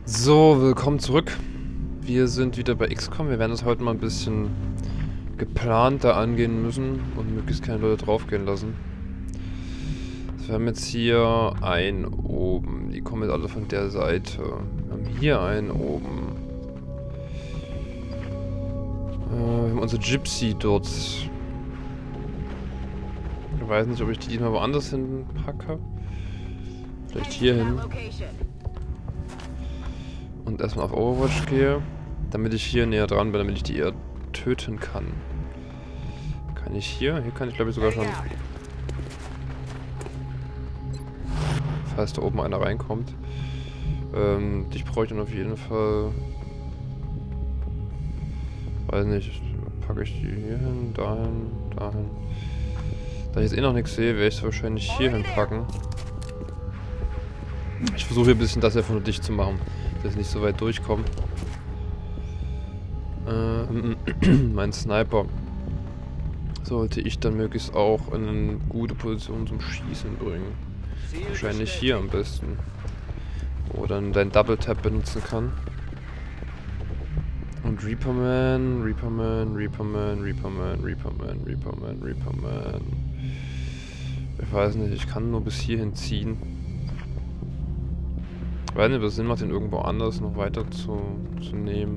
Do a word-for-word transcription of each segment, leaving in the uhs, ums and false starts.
So, willkommen zurück. Wir sind wieder bei X COM. Wir werden das heute mal ein bisschen geplanter angehen müssen und möglichst keine Leute draufgehen lassen. Wir haben jetzt hier einen oben. Die kommen jetzt alle von der Seite. Wir haben hier einen oben. Äh, wir haben unsere Gypsy dort. Ich weiß nicht, ob ich die diesmal woanders hin packe. Vielleicht hier hin. Und erstmal auf Overwatch gehe, damit ich hier näher dran bin, damit ich die eher töten kann. Kann ich hier? Hier kann ich glaube ich sogar schon... Falls da oben einer reinkommt. Ähm, dich brauche ich dann auf jeden Fall... Weiß nicht, packe ich die hier hin, dahin, dahin. Da ich jetzt eh noch nichts sehe, werde ich es wahrscheinlich hier hinpacken. Ich versuche hier ein bisschen das hier von dicht zu machen, dass ich nicht so weit durchkomme. Ähm, mein Sniper sollte ich dann möglichst auch in eine gute Position zum Schießen bringen. Wahrscheinlich hier am besten. Wo dann dein Double Tap benutzen kann. Und Reaperman, Reaperman, Reaperman, Reaperman, Reaperman, Reaperman, Reaperman. Ich weiß nicht, ich kann nur bis hierhin ziehen. Ich weiß nicht, ob es Sinn macht, den irgendwo anders noch weiter zu, zu nehmen.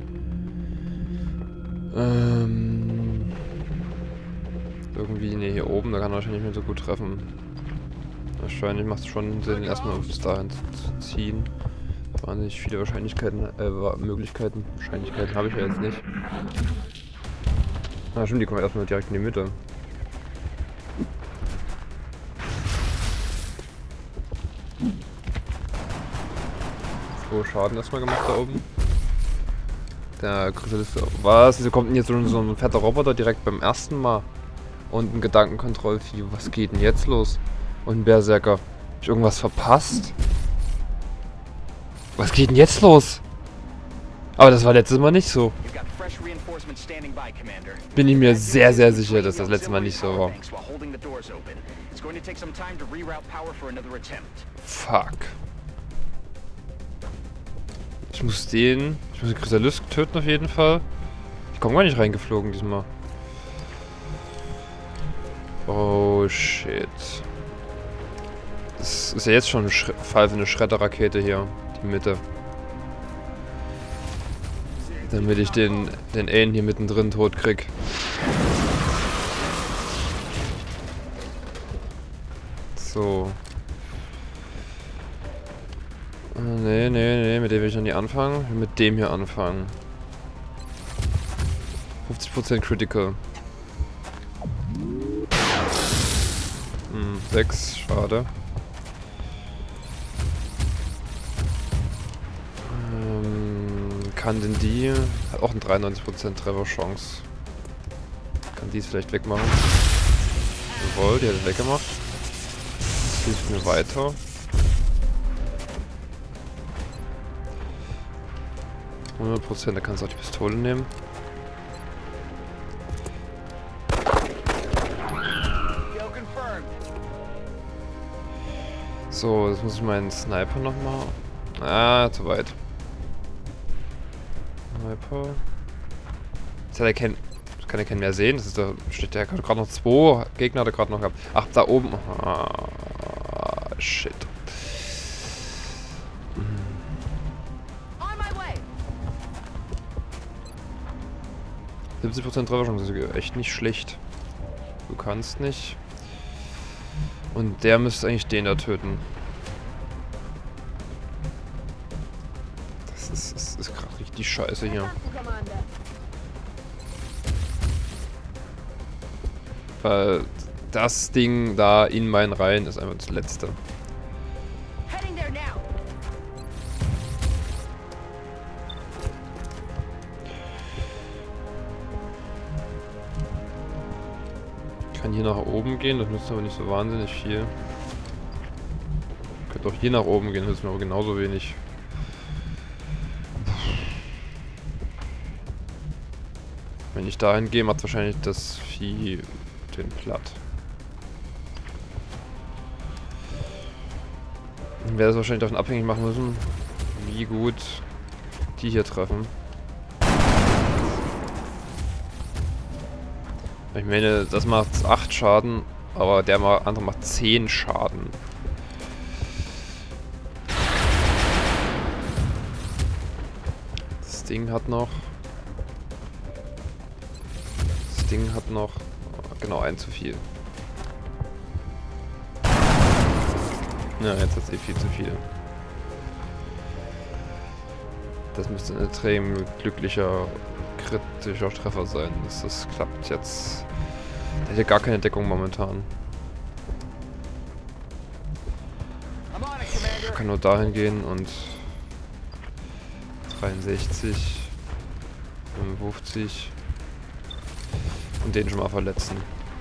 Ähm, irgendwie, ne, hier oben, da kann er wahrscheinlich nicht mehr so gut treffen. Wahrscheinlich macht es schon Sinn, erstmal bis dahin zu, zu ziehen. Wahnsinnig viele Wahrscheinlichkeiten, äh, Möglichkeiten. Wahrscheinlichkeiten habe ich ja jetzt nicht. Ah, stimmt, die kommen erstmal direkt in die Mitte. So, Schaden erstmal gemacht da oben. Der Chrysalis. Was? Wieso kommt denn jetzt so, so ein fetter Roboter direkt beim ersten Mal? Und ein Gedankenkontrollvieh. Was geht denn jetzt los? Und ein Berserker. Hab ich irgendwas verpasst? Was geht denn jetzt los? Aber das war letztes Mal nicht so. Bin ich mir sehr, sehr sicher, dass das letzte Mal nicht so war. Fuck. Ich muss den... Ich muss den Chrysalis töten auf jeden Fall. Ich komme gar nicht reingeflogen diesmal. Oh shit. Das ist ja jetzt schon ein Sch Fall für eine Schredderrakete hier. Die Mitte. Damit ich den, den Alien hier mittendrin tot krieg. So. Nee, nee, nee, mit dem will ich noch nie anfangen. Ich will mit dem hier anfangen. fünfzig Prozent Critical. Hm, sechs, schade. Ähm, kann denn die... Hat auch eine dreiundneunzig Prozent Treffer-Chance. Kann die es vielleicht wegmachen? Jawohl, die hat es weggemacht. Das hilft mir weiter. hundert Prozent, da kannst du auch die Pistole nehmen. So, jetzt muss ich meinen Sniper nochmal... Ah, zu weit. Sniper... Jetzt hat er kein... Kann er keinen mehr sehen? Das ist da... Steht der gerade noch zwei Gegner, hat er gerade noch gehabt. Ach, da oben... Ah, shit. siebzig Prozent Trefferchance ist echt nicht schlecht. Du kannst nicht. Und der müsste eigentlich den da töten. Das ist, ist, ist gerade richtig scheiße hier. Weil das Ding da in meinen Reihen ist einfach das letzte. Ich kann hier nach oben gehen, das nützt aber nicht so wahnsinnig viel. Ich könnte auch hier nach oben gehen, das nützt mir aber genauso wenig. Wenn ich dahin gehe, macht wahrscheinlich das Vieh den platt. Dann werde es wahrscheinlich davon abhängig machen müssen, wie wie gut die hier treffen. Ich meine, das macht acht Schaden, aber der andere macht zehn Schaden. Das Ding hat noch... Das Ding hat noch... Genau, ein zu viel. Ja, jetzt hat es eh viel zu viel. Das müsste ein extrem glücklicher, kritischer Treffer sein, dass das klappt jetzt. Der hat ja gar keine Deckung momentan. Ich kann nur dahin gehen und dreiundsechzig, fünfundfünfzig und den schon mal verletzen.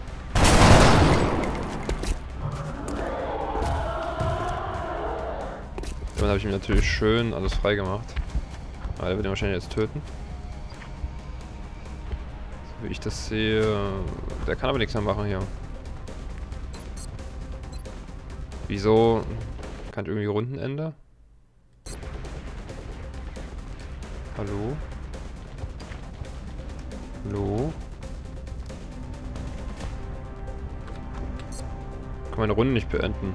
Dann habe ich ihm natürlich schön alles frei gemacht. Aber der wird ihn wahrscheinlich jetzt töten. So wie ich das sehe. Der kann aber nichts mehr machen hier. Wieso? Kann ich irgendwie Rundenende? Hallo? Hallo? Ich kann meine Runde nicht beenden.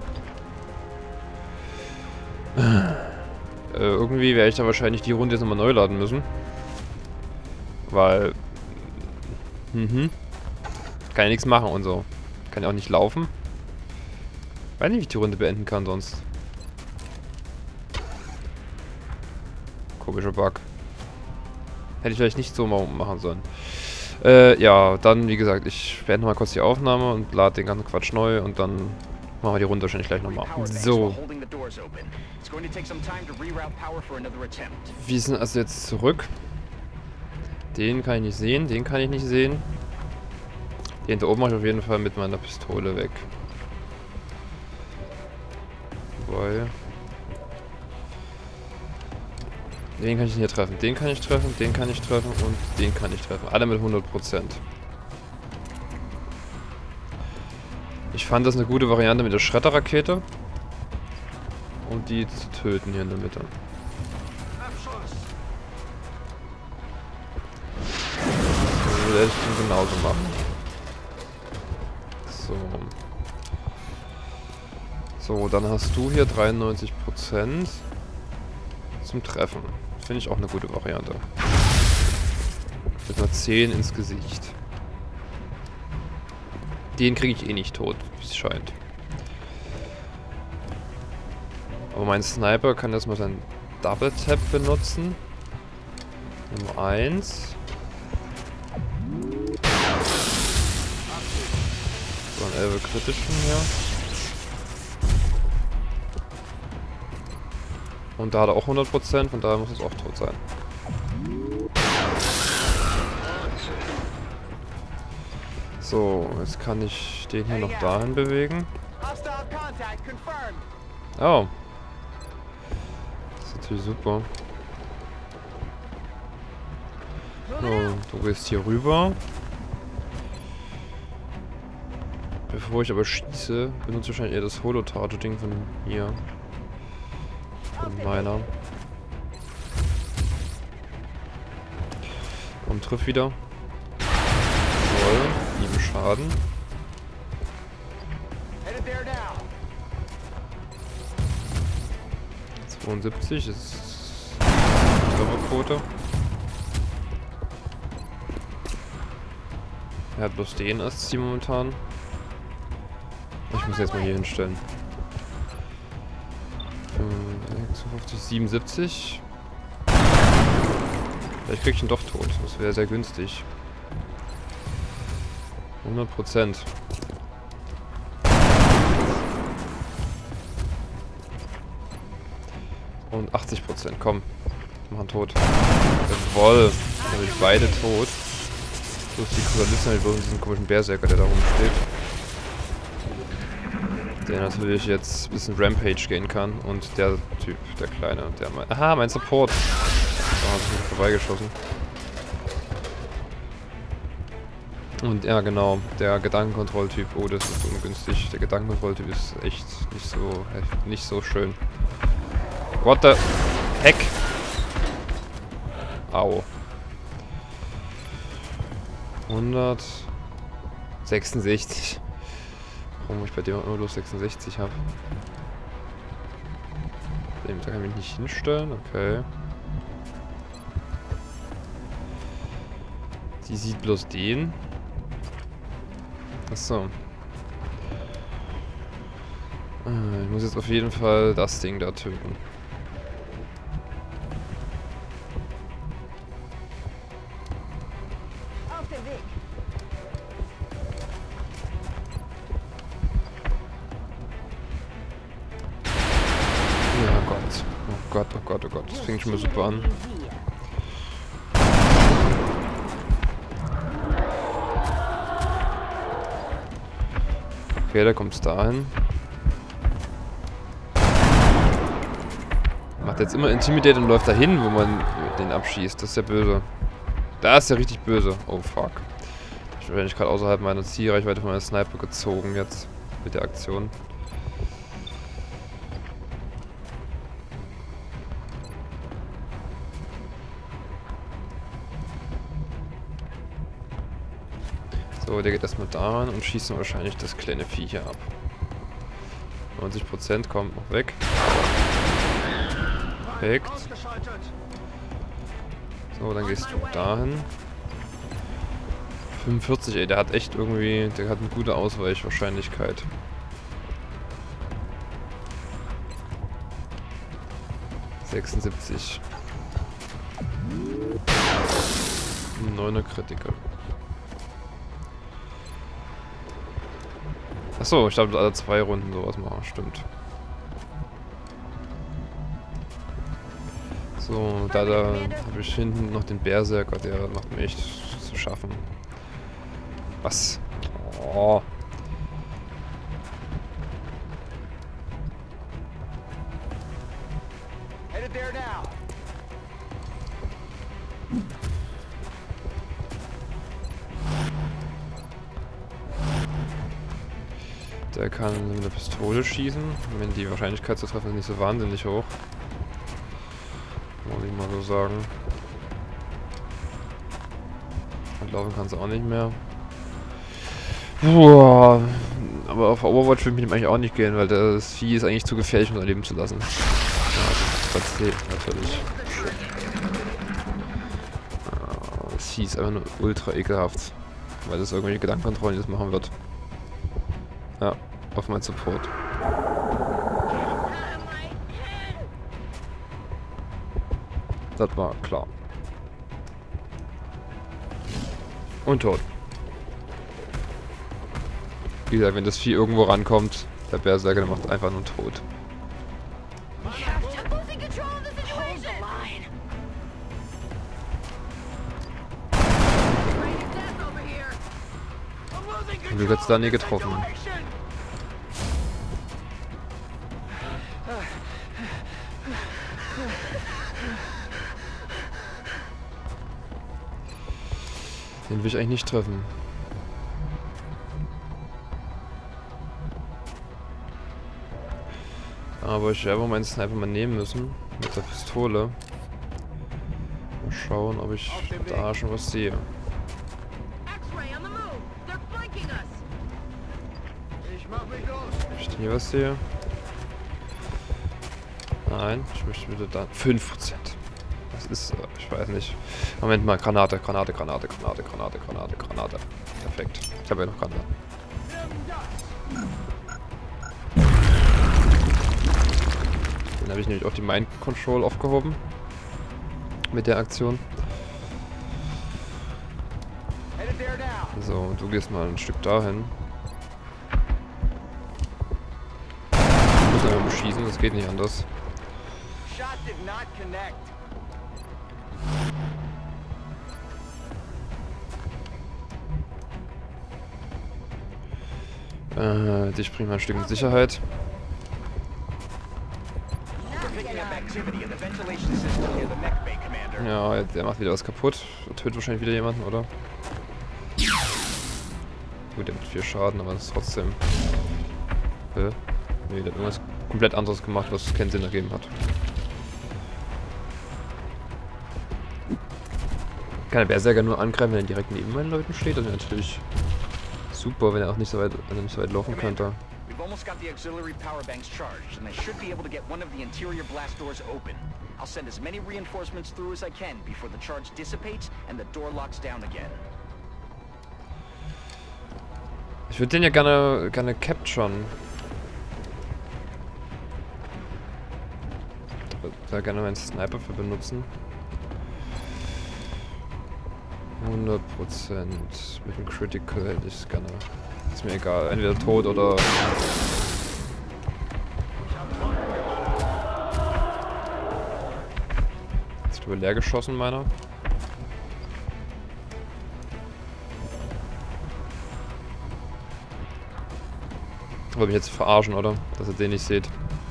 Äh, irgendwie werde ich da wahrscheinlich die Runde jetzt nochmal neu laden müssen. Weil... Mhm. Kann ja nichts machen und so. Kann ja auch nicht laufen. Weiß nicht, wie ich die Runde beenden kann sonst. Komischer Bug. Hätte ich vielleicht nicht so mal machen sollen. Äh, ja, dann wie gesagt, ich beende mal kurz die Aufnahme und lade den ganzen Quatsch neu und dann machen wir die Runde wahrscheinlich gleich nochmal. So. Wir sind also jetzt zurück. Den kann ich nicht sehen, den kann ich nicht sehen. Den da oben mache ich auf jeden Fall mit meiner Pistole weg. Wobei... Den kann ich hier treffen, den kann ich treffen, den kann ich treffen und den kann ich treffen. Alle mit hundert Prozent. Ich fand das eine gute Variante mit der Schredderrakete. Um die zu töten hier in der Mitte. So werde ich den genauso machen. So. So, dann hast du hier dreiundneunzig Prozent zum Treffen. Finde ich auch eine gute Variante. Mit nur zehn ins Gesicht. Den kriege ich eh nicht tot, wie es scheint. Aber mein Sniper kann erstmal seinen Double Tap benutzen. Nummer eins. So, ein elf kritischen hier. Und da hat er auch hundert Prozent, von daher muss es auch tot sein. So, jetzt kann ich den hier noch dahin bewegen. Oh. Das ist natürlich super. So, du gehst hier rüber. Bevor ich aber schieße, benutze ich wahrscheinlich eher das Holo-Targeting von hier. Von meiner. Und trifft wieder. Jawohl, sieben Schaden. zweiundsiebzig ist Trefferquote. Er hat bloß den als Ziel momentan. Ich muss jetzt mal hier hinstellen. fünfundfünfzig, siebenundsiebzig. Vielleicht krieg ich ihn doch tot. Das wäre sehr günstig. hundert Prozent. Und achtzig Prozent. Komm. Machen tot. Jawoll. Dann sind beide tot. Bloß die Krystalisten halt bloß diesen komischen Berserker, der da rumsteht. Der natürlich jetzt ein bisschen Rampage gehen kann. Und der Typ, der Kleine, der mein... Aha, mein Support. Da hat sich vorbeigeschossen. Und ja, genau, der Gedankenkontrolltyp. Oh, das ist ungünstig. Der Gedankenkontrolltyp ist echt nicht so, echt nicht so schön. What the... Heck! Au. hundertsechsundsechzig. Warum ich bei dem auch immer bloß sechsundsechzig habe. Da kann ich mich nicht hinstellen, okay. Sie sieht bloß den. Achso. Ich muss jetzt auf jeden Fall das Ding da töten. Auf dem Weg. Ja Gott. Oh Gott, oh Gott, oh Gott. Das fängt schon mal super an. Okay, da kommt's dahin. Macht jetzt immer Intimidate und läuft dahin, wo man den abschießt. Das ist ja böse. Da ist ja richtig böse. Oh fuck. Ich bin wahrscheinlich gerade außerhalb meiner Zielreichweite von meiner Sniper gezogen jetzt mit der Aktion. So, der geht erstmal daran und schießt dann wahrscheinlich das kleine Vieh hier ab. neunzig Prozent kommt noch weg. Perfekt. So, dann gehst du dahin. fünfundvierzig, ey, der hat echt irgendwie, der hat eine gute Ausweichwahrscheinlichkeit. sechsundsiebzig. neuner Critical. Achso, ich glaube, alle zwei Runden sowas machen, stimmt. So, da, da habe ich hinten noch den Berserker, der macht mir echt zu schaffen. Was? Oh. Der kann mit einer Pistole schießen, wenn die Wahrscheinlichkeit zu treffen ist nicht so wahnsinnig hoch. Muss ich mal so sagen. Und laufen kann es auch nicht mehr. Boah. Aber auf Overwatch will ich mit ihm eigentlich auch nicht gehen, weil das Vieh ist eigentlich zu gefährlich, um sein Leben zu lassen. Ja, das zählt natürlich. Das Vieh ist einfach nur ultra ekelhaft. Weil das irgendwelche Gedankenkontrollen jetzt machen wird. Ja, auf mein Support. Das war klar. Und tot. Wie gesagt, wenn das Vieh irgendwo rankommt, der Berserker macht einfach nur tot. Und du hast da nie getroffen. Den will ich eigentlich nicht treffen. Aber ich werde meinen Sniper mal nehmen müssen. Mit der Pistole. Mal schauen, ob ich da schon was sehe. Ob ich hier was sehe? Nein, ich möchte wieder da. fünf Prozent. Das ist, ich weiß nicht. Moment mal, Granate, Granate, Granate, Granate, Granate, Granate, Granate. Perfekt. Ich habe ja noch Granate. Dann habe ich nämlich auch die Mind Control aufgehoben. Mit der Aktion. So, du gehst mal ein Stück dahin. Ich muss einfach beschießen, das geht nicht anders. Äh, dich bringt mal ein Stück in Sicherheit. Ja, der macht wieder was kaputt. Der tötet wahrscheinlich wieder jemanden, oder? Gut, der hat vier Schaden, aber das ist trotzdem... Hä? Nee, der hat irgendwas komplett anderes gemacht, was keinen Sinn ergeben hat. Kann der Berserker nur angreifen, wenn er direkt neben meinen Leuten steht? Das wäre natürlich super, wenn er auch nicht so weit, wenn er nicht so weit laufen könnte. We've almost got the auxiliary power banks charged, and I should be able to get one of the interior blast doors open. I'll send as many reinforcements through as I can before the charge dissipates and the door locks down again. Ich würde den ja gerne, gerne capturen. Ich würde da gerne meinen Sniper für benutzen. hundert Prozent mit dem Critical hätte ich es gerne. Ist mir egal, entweder tot oder... Ist über leer geschossen, meiner. Wollte mich jetzt verarschen, oder? Dass ihr den nicht seht.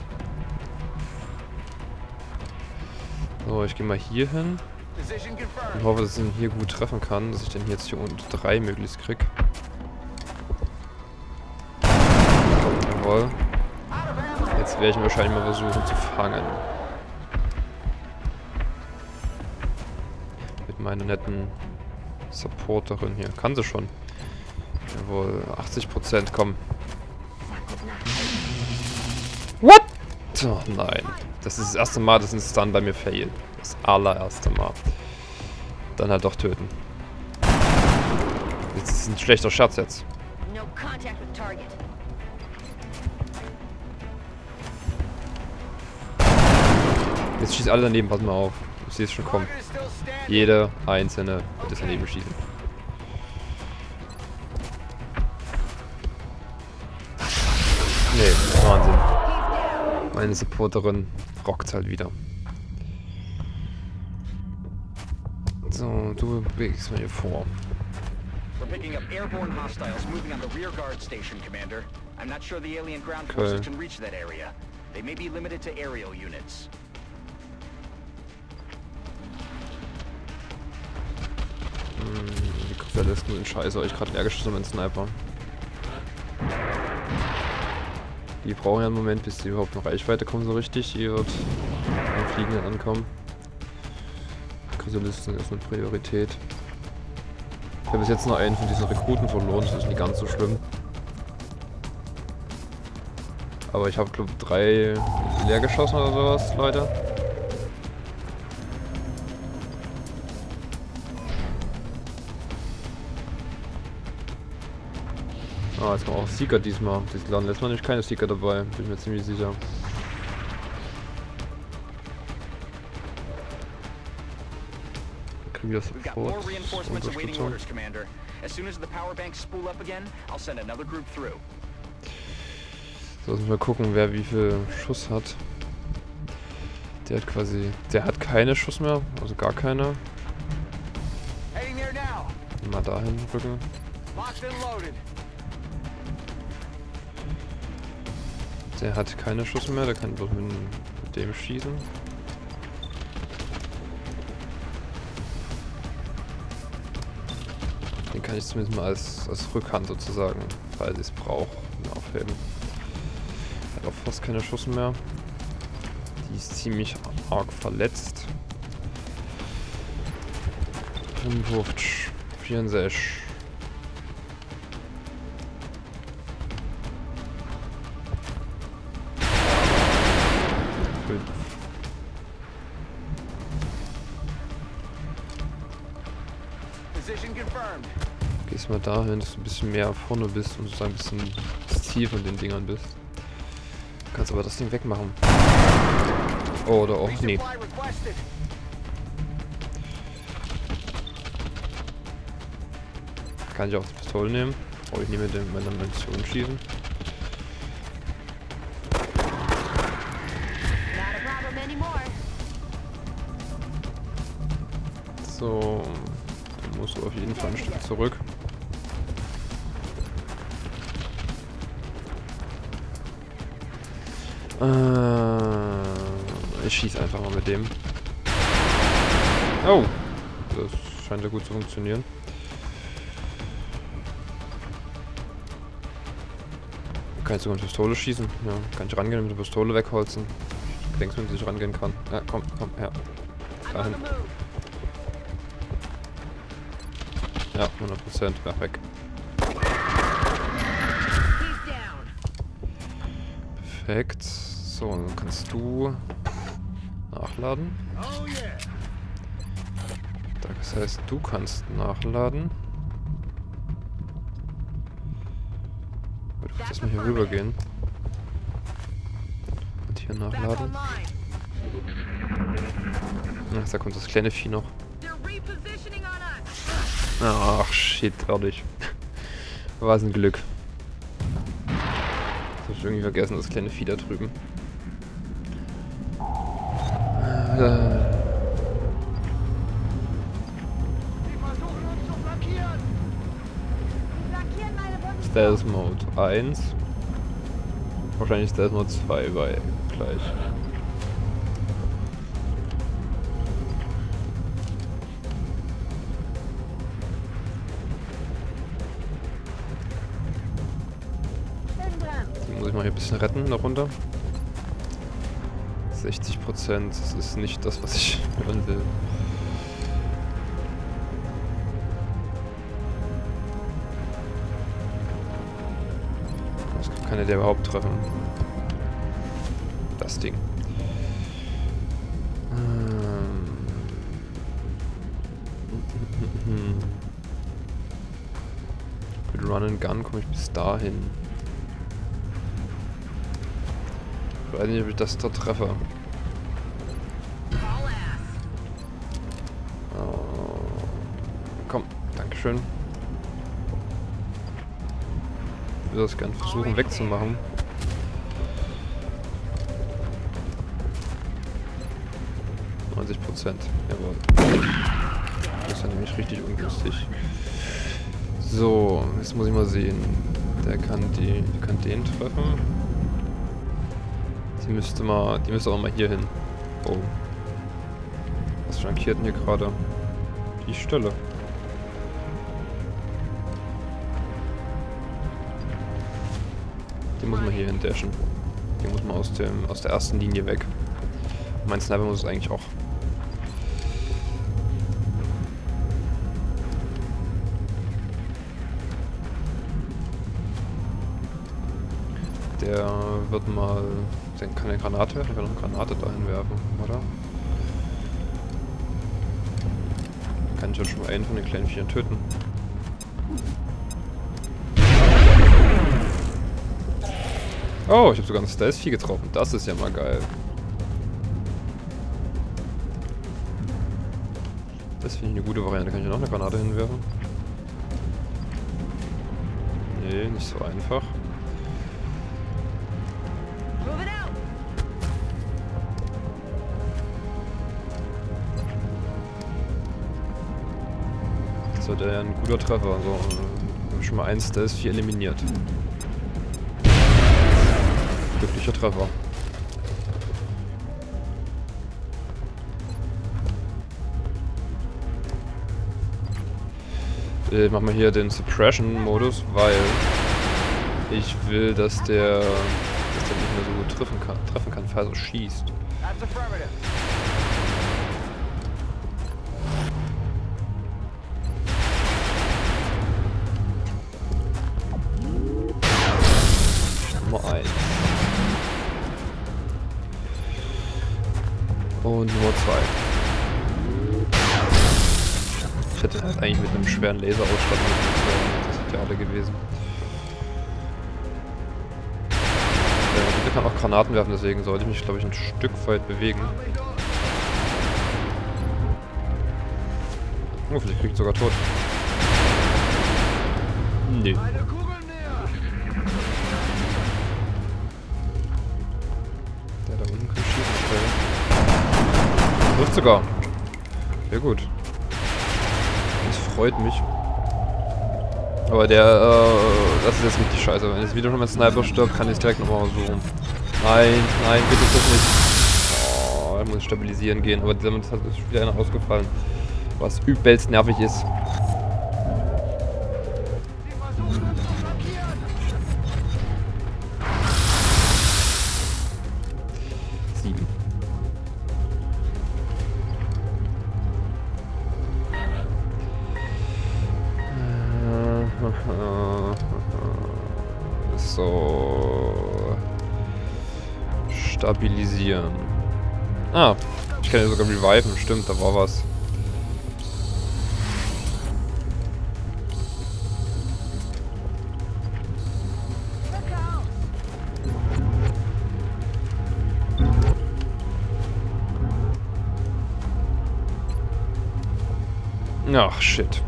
So, ich gehe mal hier hin. Und hoffe, dass ich ihn hier gut treffen kann, dass ich den jetzt hier unter drei möglichst krieg. Jawohl. Jetzt werde ich ihn wahrscheinlich mal versuchen zu fangen. Mit meiner netten Supporterin hier. Kann sie schon. Jawohl, achtzig Prozent, komm. What? Oh nein. Das ist das erste Mal, dass ein Stun bei mir fail. Das allererste Mal. Dann halt doch töten. Jetzt ist es ein schlechter Scherz jetzt. Jetzt schießt alle daneben, pass mal auf. Ich sehe es schon kommen. Jede einzelne wird es daneben schießen. Nee, Wahnsinn. Meine Supporterin rockt halt wieder. So, du bewegst mal hier vor. We're picking up airborne hostiles moving on the rear guard station, Commander. I'm not sure the alien ground Okay. forces can reach that area. They may be limited to aerial units. Hm, die Kopfverlisten sind scheiße, ich gerade leer geschossen mit dem Sniper. Die brauchen ja einen Moment, bis die überhaupt noch Reichweite kommen so richtig. Die wird beim Fliegen dann ankommen. Chrysalisten ist eine Priorität. Ich habe bis jetzt noch einen von diesen Rekruten verloren, das ist nicht ganz so schlimm. Aber ich habe glaube drei leer geschossen oder sowas, Leute. Ah, jetzt kommen auch Seeker diesmal. Das waren letztes Mal nicht keine Seeker dabei, bin ich mir ziemlich sicher. Kriegen wir We've got more sofort reinforcements awaiting Unterstützung. orders, Commander. As soon as the power banks spool up again, I'll send another group through. So, müssen wir gucken, wer wie viel Schuss hat. Der hat quasi... Der hat keine Schuss mehr, also gar keine. Heading there now. Mal dahin rücken. Locked and loaded. Der hat keine Schuss mehr, der kann bloß mit, mit dem schießen. Den kann ich zumindest mal als, als Rückhand sozusagen, falls ich es brauche, aufheben. Hat auch fast keine Schuss mehr. Die ist ziemlich arg verletzt. fünfundfünfzig, vierundsechzig. Position confirmed. Gehst mal dahin, dass du ein bisschen mehr vorne bist und sozusagen ein bisschen das Ziel von den Dingern bist. Du kannst aber das Ding wegmachen. Oh, oder auch, nee. Resupply requested. Kann ich auch die Pistole nehmen. Oh, ich nehme den mit meiner Munition schießen. So, dann musst du auf jeden Fall ein Stück zurück. Äh, ich schieße einfach mal mit dem. Oh, das scheint ja gut zu funktionieren. Kann ich sogar mit Pistole schießen? Ja, kann ich rangehen und mit der Pistole wegholzen. Ich denke, dass ich rangehen kann. Ja, komm, komm, her. Dahin. Ja, hundert Prozent. Ja, weg. Perfekt. So, dann kannst du nachladen. Das heißt, du kannst nachladen. Du kannst erstmal hier rüber gehen. Und hier nachladen. Ach, da kommt das kleine Vieh noch. Ach, shit, ehrlich. Was ein Glück. Das hab ich irgendwie vergessen, das kleine Vieh da drüben. Äh. Stealth Mode eins. Wahrscheinlich Stealth Mode zwei bei gleich. Die muss ich mal hier ein bisschen retten, darunter. sechzig Prozent, das ist nicht das, was ich hören will. Kann er der überhaupt treffen? Das Ding. Ähm. Mit Run and Gun komme ich bis dahin. Ich weiß nicht, ob ich das dort treffe. Oh. Komm, dankeschön. Ich würde das gerne versuchen wegzumachen. neunzig Prozent. Jawohl. Das ist ja nämlich richtig ungünstig. So, jetzt muss ich mal sehen. Der kann die, der kann den treffen. Die müsste mal, die müsste auch mal hier hin. Oh. Was flankiert denn hier gerade? Die Stelle. Die muss man hier hin dashen. Die muss man aus dem aus der ersten Linie weg. Und mein Sniper muss es eigentlich auch. Der wird mal. Der kann eine Granate werfen, ich kann noch eine Granate dahin werfen, oder? Dann kann ich ja schon mal einen von den kleinen Viechern töten. Oh, ich habe sogar ein Stealth-Vieh getroffen. Das ist ja mal geil. Das finde ich eine gute Variante. Kann ich hier noch eine Granate hinwerfen? Nee, nicht so einfach. Das war der ja ein guter Treffer. So, habe ich schon mal ein Stealth-Vieh eliminiert. Glücklicher Treffer. Ich mach mal hier den Suppression-Modus, weil ich will, dass der, dass der nicht mehr so gut treffen kann, treffen kann, falls er schießt. Nummer eins. Und Nummer zwei. Ich hätte halt eigentlich mit einem schweren Laser ausstatten müssen. Das ist ja alle gewesen. Der Typ kann auch Granaten werfen, deswegen sollte ich mich, glaube ich, ein Stück weit bewegen. Oh, vielleicht kriegt sogar tot. Nee. Der da unten kann schießen. Trifft sogar. Sehr gut. Das freut mich. Aber der, äh, das ist jetzt richtig scheiße. Wenn jetzt wieder schon mein Sniper stirbt, kann ich es direkt nochmal suchen. Nein, nein, bitte das nicht. Oh, er muss stabilisieren gehen. Aber damit ist wieder einer ausgefallen. Was übelst nervig ist. Sieben. Stabilisieren. Ah, ich kann ja sogar reviven. Stimmt, da war was. Ach, shit.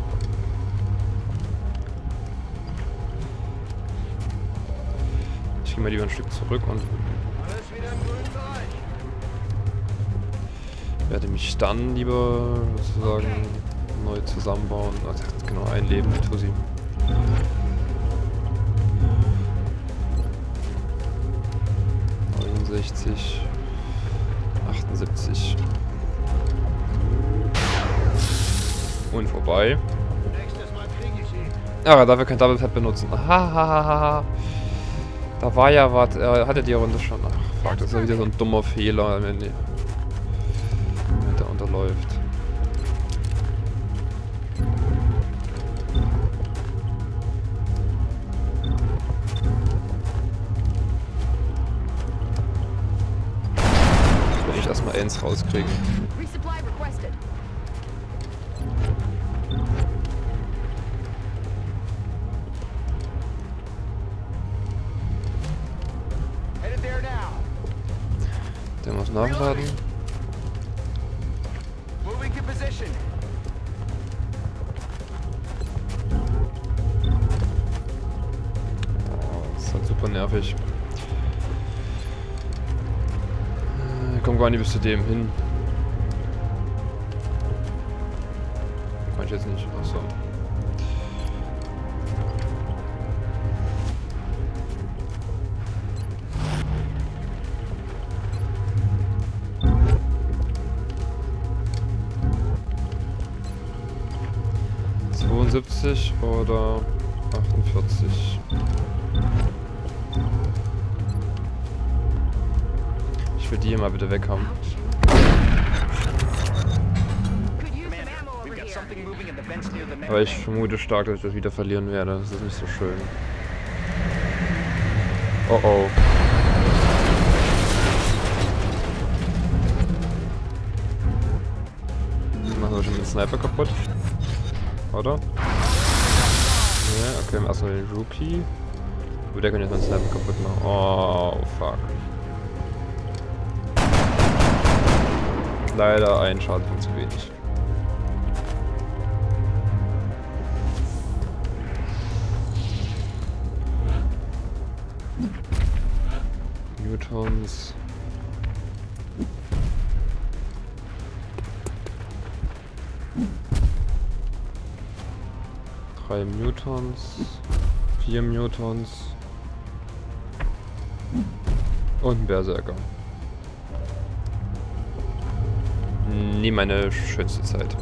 Ich gehe mal lieber ein Stück zurück und werde mich dann lieber sozusagen neu zusammenbauen. Also, genau, ein Leben mit Tussi. neunundsechzig. achtundsiebzig. Und vorbei. Ah, dafür kein Double Tap benutzen. Hahaha. Da war ja was. Er hatte die Runde schon. Ach, fuck, das ist ja wieder so ein dummer Fehler, wenn, die, wenn der unterläuft. Ich will echt erstmal eins rauskriegen. Der muss nachladen. Oh, das ist halt super nervig. Ich komm gar nicht bis zu dem hin. Kann ich jetzt nicht. Achso. zweiundsiebzig oder achtundvierzig. Ich will die hier mal bitte weg haben. Aber ich vermute stark, dass ich das wieder verlieren werde. Das ist nicht so schön. Oh oh. Machen wir schon den Sniper kaputt. Oder? Ja, okay, erstmal den Rookie. Aber der kann jetzt meinen Sniper kaputt machen. Oh, fuck. Leider ein Schaden von zu wenig. Newtons. drei Newtons, vier Newtons und ein Berserker. Nie meine schönste Zeit.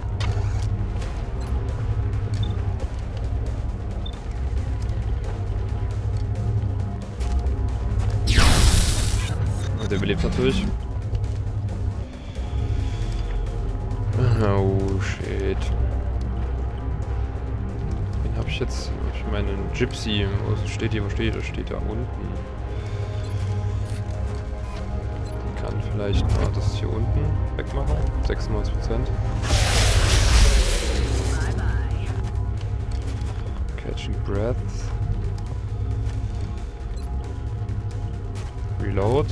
Und der überlebt natürlich. Oh shit. Habe ich jetzt, ich meine, Gypsy, wo steht die, wo steht die, steht da unten. Die kann vielleicht mal das hier unten wegmachen, sechsundneunzig Prozent. Catching Breath. Reload.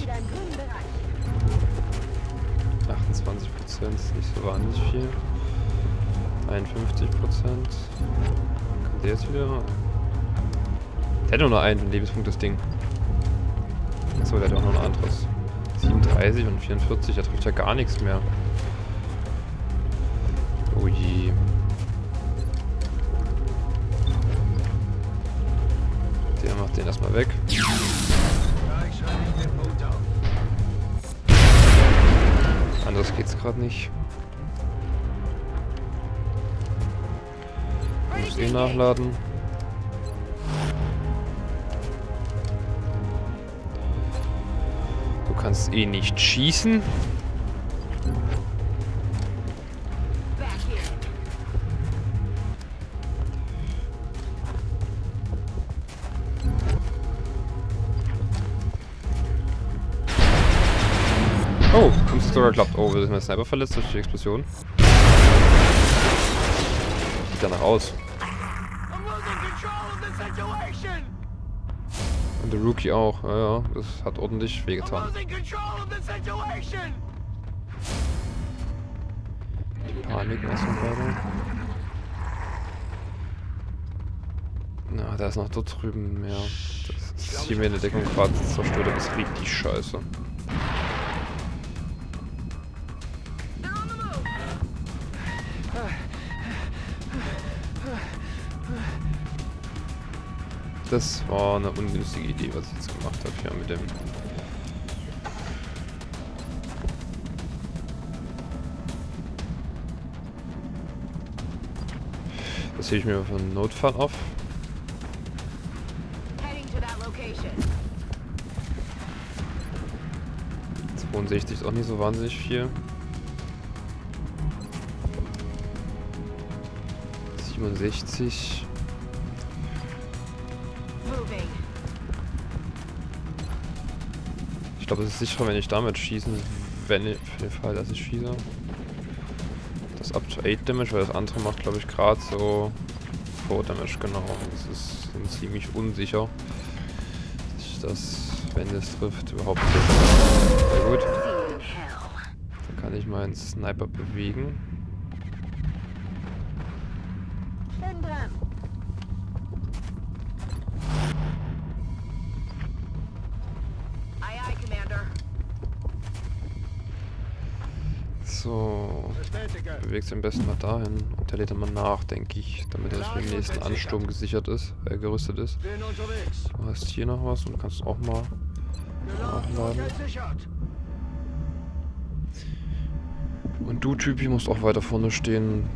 achtundzwanzig Prozent ist nicht so wahnsinnig viel. einundfünfzig Prozent. Der jetzt wieder. Der hat nur noch einen Lebenspunkt, das Ding. Achso, der hat auch noch ein anderes. siebenunddreißig und vierundvierzig, der trifft ja gar nichts mehr. Oh je. Der macht den erstmal weg. Anders geht's gerade nicht. Ich muss eh nachladen. Du kannst eh nicht schießen. Oh, uns ist sogar geklappt. Oh, wir sind mit Sniper verletzt durch die Explosion. Sieht danach aus. Und der Rookie auch. Ja, ja, das hat ordentlich wehgetan. Die Panik ist noch weiter. Na, da ist noch dort drüben mehr. Das ist hier mir in der Deckung gerade zerstört, das ist richtig scheiße. Das war eine ungünstige Idee, was ich jetzt gemacht habe hier mit dem. Das hebe ich mir für einen Notfall auf. zweiundsechzig ist auch nicht so wahnsinnig viel. siebenundsechzig. Ich glaube, es ist sicherer, wenn ich damit schießen, wenn ich, für den Fall, dass ich schieße. Das up to eight Damage, weil das andere macht, glaube ich, gerade so four Damage, genau. Das ist ziemlich unsicher, dass ich das, wenn es trifft, überhaupt trifft. Sehr gut. Dann kann ich meinen Sniper bewegen. So, bewegt sich am besten mal dahin und der lädt dann mal nach, denke ich, damit er für den nächsten Ansturm gesichert ist, äh, gerüstet ist. Du hast hier noch was und kannst auch mal nachladen. Und du, Typi, musst auch weiter vorne stehen.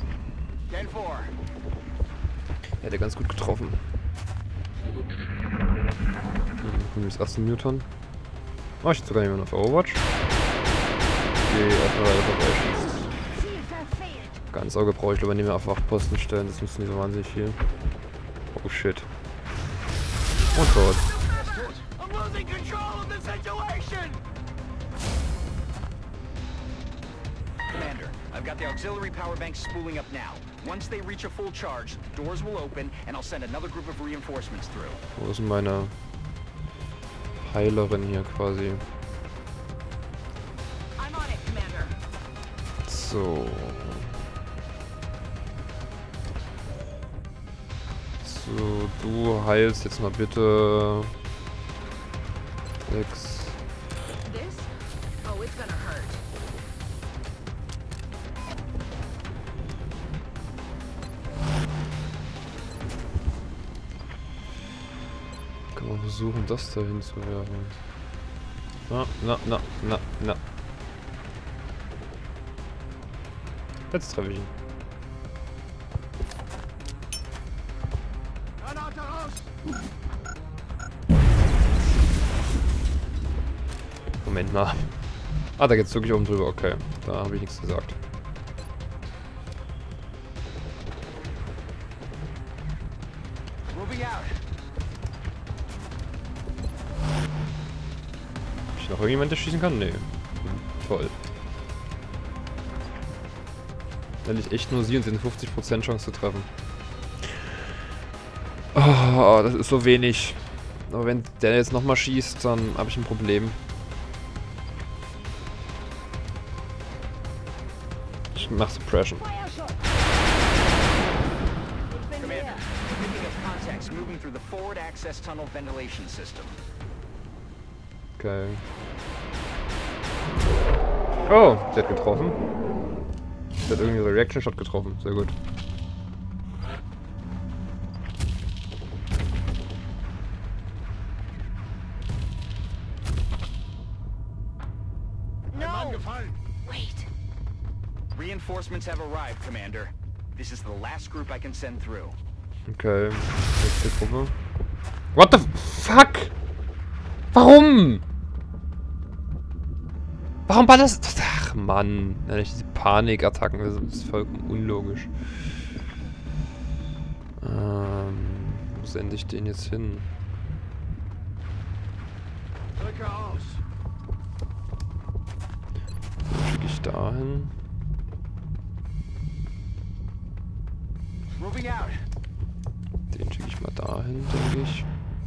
Ja, der ganz gut getroffen. Hm, das erste Muton. Oh, ich sogar nicht mehr auf Overwatch. Die erstmal weiter vorbeischießt. Ganz Auge brauche ich glaube nicht mehr auf Wachposten stellen, das nützt nicht so wahnsinnig viel. Oh shit. Und tot. Commander, I've got the auxiliary power banks spooling up now. Once they reach a full charge, doors will open and I'll send another group of reinforcements through. Wo ist meine Heilerin hier quasi? So. So, du heilst jetzt mal bitte. Sechs. Kann man versuchen, das dahin zu werfen. Na, na, na, na, na. Jetzt treffe ich ihn. Moment mal. Ah, da geht's wirklich oben drüber. Okay, da habe ich nichts gesagt. Hab ich noch irgendjemand, der schießen kann? Nee. Hm, toll. Weil ich echt nur sie und sie fünfzig Prozent Chance zu treffen. Oh, das ist so wenig. Aber wenn der jetzt nochmal schießt, dann habe ich ein Problem. Ich mach Suppression. Okay. Oh, der hat getroffen. Der hat irgendwie so Reaction Shot getroffen. Sehr gut. Reinforcements have arrived, Commander. This is the last group I can send through. Okay, nächste Gruppe. What the fuck? Warum? Warum war das? Ach Mann, diese Panikattacken, das ist vollkommen unlogisch. Ähm, wo sende ich den jetzt hin? schicke ich dahin. Moving out. Den schicke ich mal dahin, denke ich.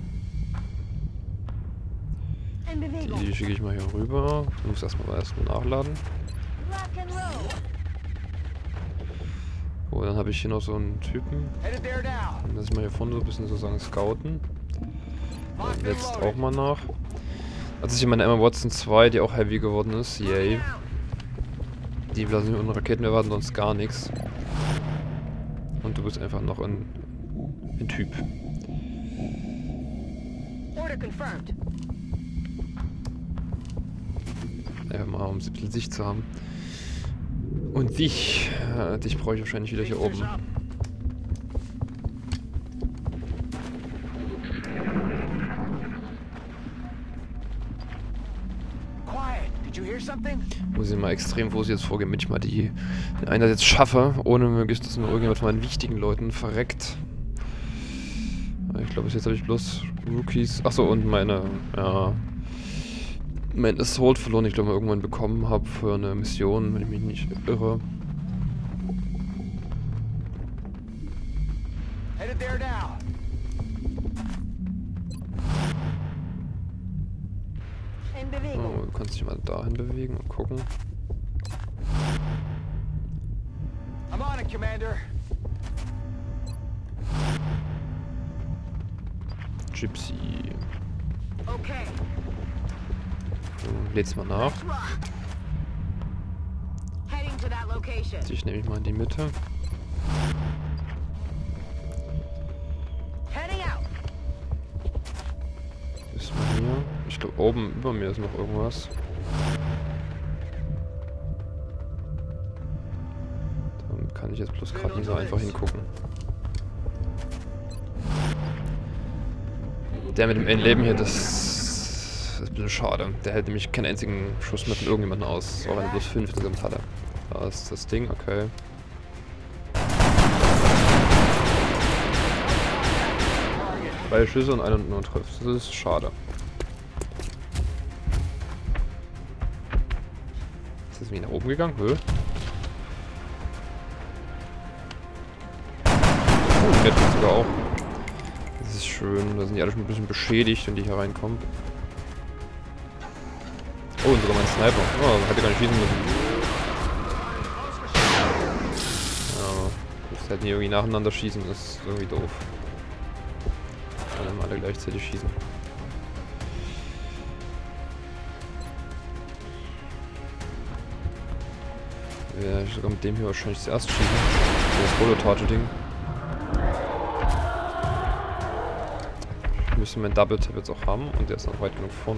In Bewegung. Die schicke ich mal hier rüber. Ich muss erstmal erstmal nachladen. Rock and roll. Oh, dann habe ich hier noch so einen Typen. Headed there now. Dann lass ich mal hier vorne so ein bisschen sozusagen scouten. Dann Locked and letzt loaded. auch mal nach. Als ich in meiner Emma Watson zwei, die auch heavy geworden ist, yay. Die lassen wir ohne Raketen, wir erwarten sonst gar nichts. Und du bist einfach noch ein, ein Typ. Order confirmed. Einfach mal, um ein bisschen Sicht zu haben. Und dich, äh, dich brauche ich wahrscheinlich wieder hier oben. Quiet. Did you hear something? Muss ich mal extrem vorsichtig jetzt vorgehen, damit ich mal die, den Einsatz jetzt schaffe, ohne möglichst, dass nur irgendjemand von meinen wichtigen Leuten verreckt. Ich glaube, bis jetzt habe ich bloß Rookies. Achso, und meine, ja, mein Assault verloren, ich glaube, irgendwann bekommen habe für eine Mission, wenn ich mich nicht irre. Headed there now. In Bewegung. Oh, du kannst dich mal dahin bewegen und gucken. I'm on it, Commander. Gypsy. Okay. Du lädst mal nach. Let's rock. Heading to that location. Dich nehme ich mal in die Mitte. Heading out. Ist mal hier. Ich glaube, oben über mir ist noch irgendwas. Da kann ich jetzt bloß gerade nicht so einfach hingucken. Der mit dem Leben hier, das ist ein bisschen schade. Der hält nämlich keinen einzigen Schuss mehr von irgendjemandem aus, auch wenn er bloß fünf insgesamt hatte. Da ist das Ding, okay. Drei Schüsse und einer nur trifft. Das ist schade. Ist das wie nach oben gegangen? Höh. Oh, der trifft sogar auch. Das ist schön. Da sind die alle schon ein bisschen beschädigt, wenn die hier reinkommen. Oh, und sogar mein Sniper. Oh, hätte gar nicht schießen müssen. Ja, das hätten die irgendwie nacheinander schießen. Das ist irgendwie doof. Alle alle gleichzeitig schießen. Ja, ich sogar mit dem hier wahrscheinlich zuerst schießen. Das Holotage-Ding. Ich müsste meinen Double-Tap jetzt auch haben und der ist noch weit genug vorne.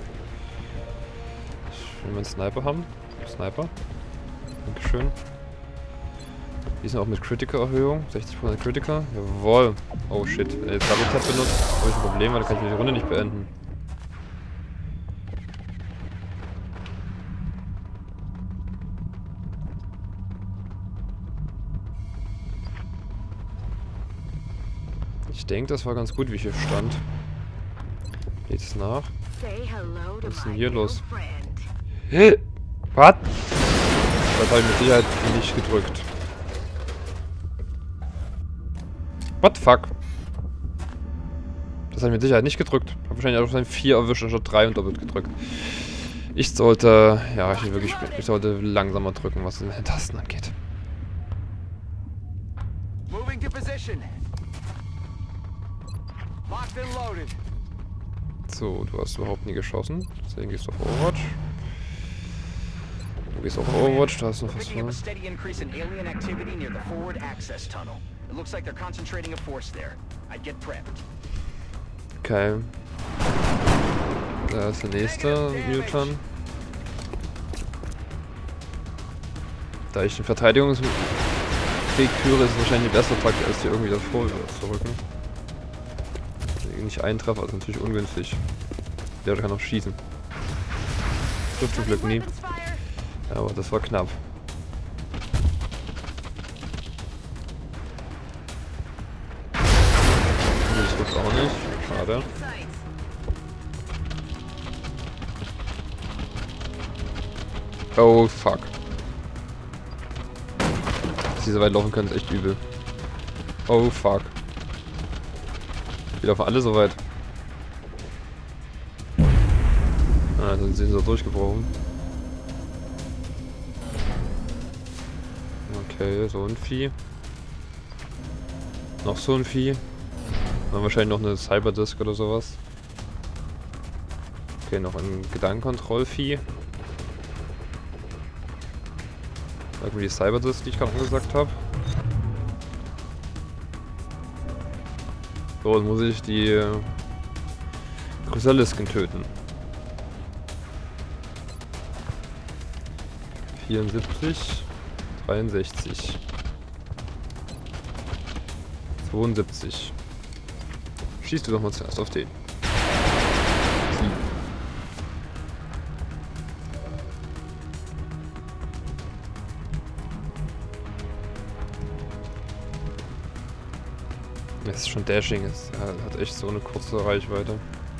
Ich will meinen Sniper haben. Sniper. Dankeschön. Die sind auch mit Critical-Erhöhung. sechzig Prozent Critical. Jawohl. Oh shit. Wenn er jetzt Double-Tap benutzt, habe ich ein Problem, weil dann kann ich die Runde nicht beenden. Ich denke, das war ganz gut, wie ich hier stand. Lädt es nach. Say hello to Was ist denn my hier little los? friend. Hä? Was? Das habe ich mit Sicherheit nicht gedrückt. What the fuck? Das habe ich mit Sicherheit nicht gedrückt. Habe wahrscheinlich auch sein vier erwischt anstatt drei und doppelt gedrückt. Ich sollte, ja, ich wirklich, ich sollte langsamer drücken, was den Tasten angeht. Moving to position. Locked and loaded. So, du hast überhaupt nie geschossen. Deswegen gehst du auf Overwatch. Du gehst auf Overwatch, da hast du noch We're was picking up vor. a steady increase in alien activity near the forward access tunnel. It looks like they're concentrating a force there. I'd get prepped. Okay. Da ist der nächste Mutant. Da ich den Verteidigungskrieg führe, ist es wahrscheinlich die bessere Taktik, als hier irgendwie davor zu rücken. Nicht einen Treffer, ist natürlich ungünstig. Der kann auch schießen. Trifft zum Glück nie. Weapons fire. Ja, aber das war knapp. Das trifft auch nicht. Schade. Sights. Oh, fuck. Dass die so weit laufen können, ist echt übel. Oh, fuck. Die laufen alle so weit. Ah, dann sind sie so durchgebrochen. Okay, so ein Vieh. Noch so ein Vieh. Dann wahrscheinlich noch eine Cyberdisk oder sowas. Okay, noch ein Gedankenkontrollvieh. Sag mir die Cyberdisk, die ich gerade angesagt habe. So, jetzt muss ich die äh, Chrysalisken töten. vierundsiebzig, dreiundsechzig, zweiundsiebzig. Schießt du doch mal zuerst auf den. sieben. Das ist schon Dashing, es hat echt so eine kurze Reichweite.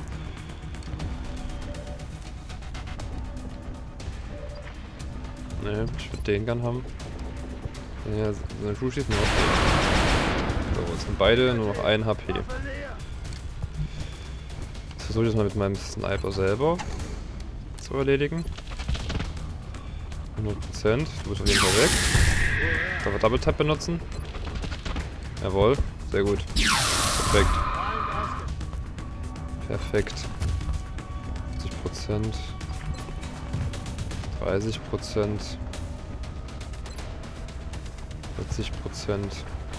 Ne, ich würde den gern haben. Ja, seine Schuh schießt nur auf den. So, jetzt sind beide nur noch ein H P. Jetzt versuche ich das mal mit meinem Sniper selber zu erledigen. hundert Prozent. Du bist auf jeden Fall weg. Darf er Double Tap benutzen? Jawohl. Sehr gut. Perfekt. Perfekt. fünfzig Prozent. dreißig Prozent. vierzig Prozent.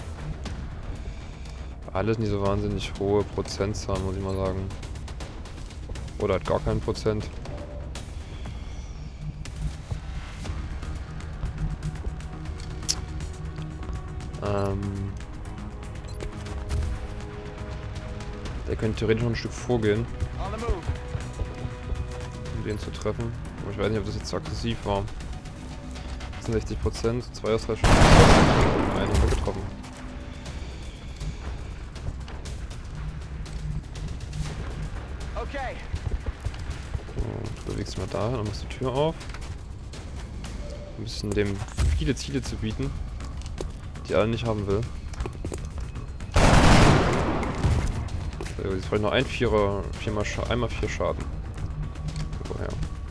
Alles nicht so wahnsinnig hohe Prozentzahlen, muss ich mal sagen. Oder hat gar keinen Prozent. Ähm... Der könnte theoretisch noch ein Stück vorgehen, um den zu treffen. Aber ich weiß nicht, ob das jetzt so aggressiv war. sechsundsechzig Prozent, zwei aus drei Schuss. Einen haben wir getroffen. Okay. So, du bewegst mal da, dann machst du die Tür auf. Ein bisschen dem viele Ziele zu bieten, die alle nicht haben will. Jetzt brauche ich noch ein Vierer, viermal Scha einmal vier Schaden. Woher?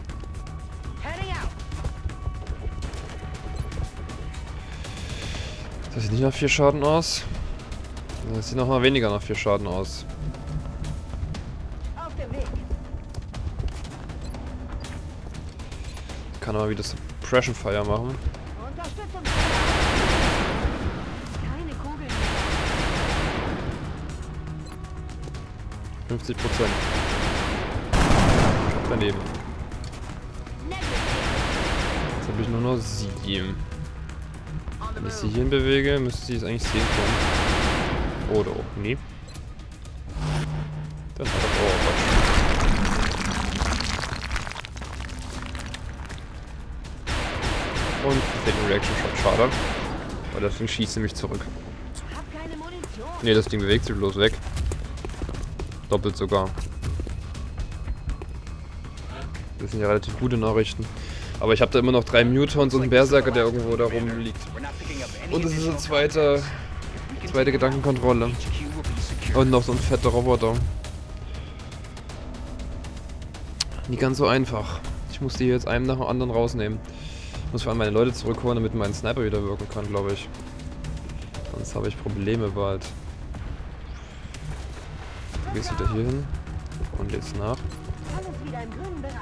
Das sieht nicht nach vier Schaden aus. Das sieht noch mal weniger nach vier Schaden aus. Auf dem Weg. Kann aber wieder Suppression Fire machen. Unterstützung. Keine Kugeln mehr. fünfzig Prozent. Daneben. Jetzt habe ich nur noch sieben. Wenn ich sie hierhin bewege, müsste sie es eigentlich sehen können. Oder auch nie. Dann hat er auch was. Und fällt ein Reaction Shot, schade. Weil das Ding schießt nämlich zurück. Hab keine Munition. Ne, das Ding bewegt sich bloß weg. Doppelt sogar. Das sind ja relativ gute Nachrichten. Aber ich habe da immer noch drei Mutons und einen Berserker, der irgendwo da rumliegt. Und es ist eine zweite, zweite Gedankenkontrolle. Und noch so ein fetter Roboter. Nicht ganz so einfach. Ich muss die jetzt einem nach dem anderen rausnehmen. Ich muss vor allem meine Leute zurückholen, damit mein Sniper wieder wirken kann, glaube ich. Sonst habe ich Probleme bald. Du gehst wieder hier hin und lädst nach. Alles wieder im grünen Bereich.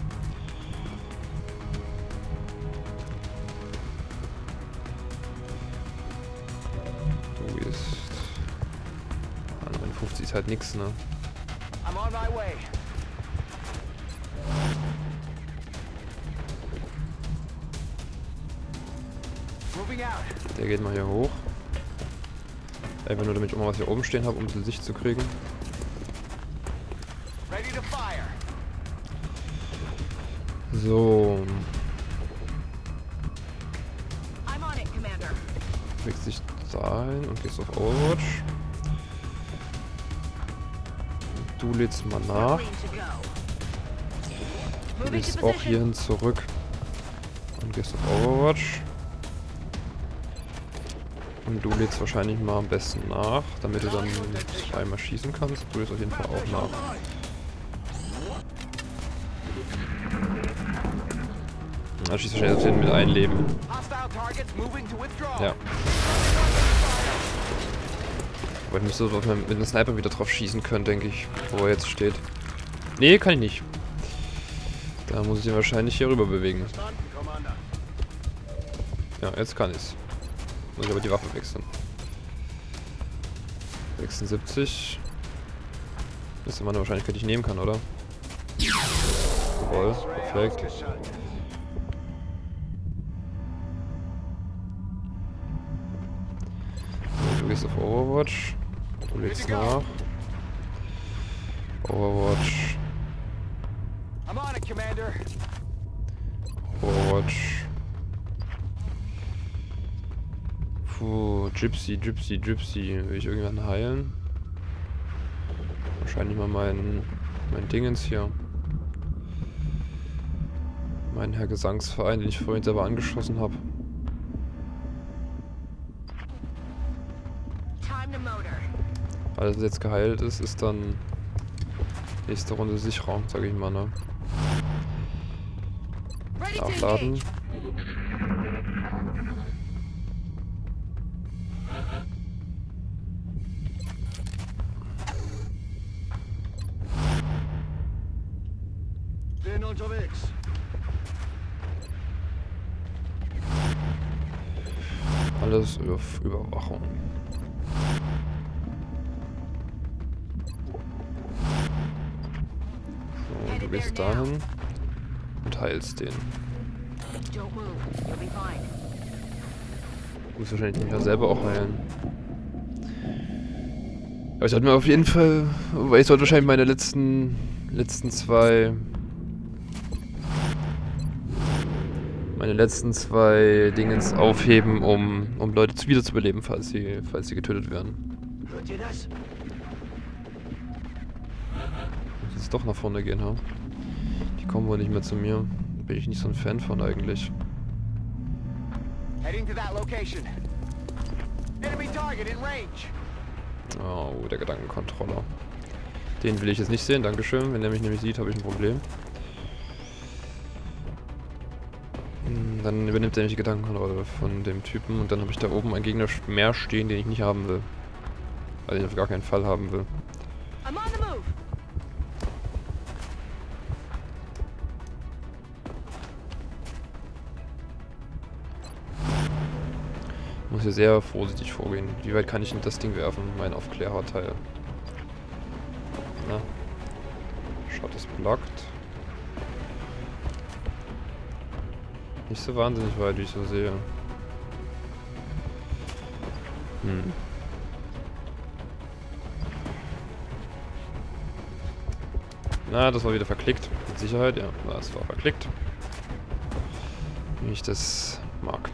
Du gehst... Ah, neunundfünfzig ist halt nix, ne? I'm on my way. Moving out. Der geht mal hier hoch. Einfach nur, damit ich auch mal was hier oben stehen habe, um die Sicht zu kriegen. Ready to fire. So. I'm on it, Commander. Wächst dich dahin und gehst auf Overwatch. Du lädst mal nach. Clean to go. Du Moving to gehst auch position. hierhin zurück. Und gehst auf Overwatch. Und du lädst wahrscheinlich mal am besten nach, damit du dann zweimal schießen kannst. Du lädst auf jeden Fall auch nach. Dann schießt wahrscheinlich auf jeden mit ein Leben. Ja. Aber ich müsste so mit einem Sniper wieder drauf schießen können, denke ich, wo er jetzt steht. Nee, kann ich nicht. Da muss ich ihn wahrscheinlich hier rüber bewegen. Ja, jetzt kann ich's. Muss ich aber die Waffe wechseln. sechsundsiebzig. Das ist immer eine Wahrscheinlichkeit, die ich nehmen kann, oder? Jawohl, perfekt. Du gehst auf Overwatch. Du legst nach. Overwatch. Overwatch. Puh, Gypsy, Gypsy, Gypsy. Will ich irgendwann heilen? Wahrscheinlich mal mein, mein Dingens hier. Mein Herr Gesangsverein, den ich vorhin selber angeschossen habe. Alles, was jetzt geheilt ist, ist dann nächste Runde sicherer, sage ich mal, ne? Nachladen. Bin unterwegs. Alles auf Überwachung. So, du gehst dahin und heilst den. Du musst wahrscheinlich nicht mehr selber auch heilen. Aber ich sollte mir auf jeden Fall, weil ich sollte wahrscheinlich meine letzten letzten zwei meine letzten zwei Dingens aufheben, um um Leute zu wiederzubeleben, falls sie falls sie getötet werden. Hört ihr das? Muss jetzt doch nach vorne gehen, ha? Die kommen wohl nicht mehr zu mir. Bin ich nicht so ein Fan von eigentlich. Heading to that location. Enemy target in range. Oh, der Gedankencontroller. Den will ich jetzt nicht sehen, dankeschön. Wenn er mich nämlich sieht, habe ich ein Problem. Hm, Dann übernimmt er nämlich die Gedankenkontrolle von dem Typen und dann habe ich da oben einen Gegner mehr stehen, den ich nicht haben will. Also den ich auf gar keinen Fall haben will. I'm on the move. Ich muss hier sehr vorsichtig vorgehen. Wie weit kann ich denn das Ding werfen? Mein Aufklärerteil. Na. Shot ist blockt. Nicht so wahnsinnig weit, wie ich so sehe. Hm. Na, das war wieder verklickt. Mit Sicherheit, ja. Das war verklickt. Wie ich das mag.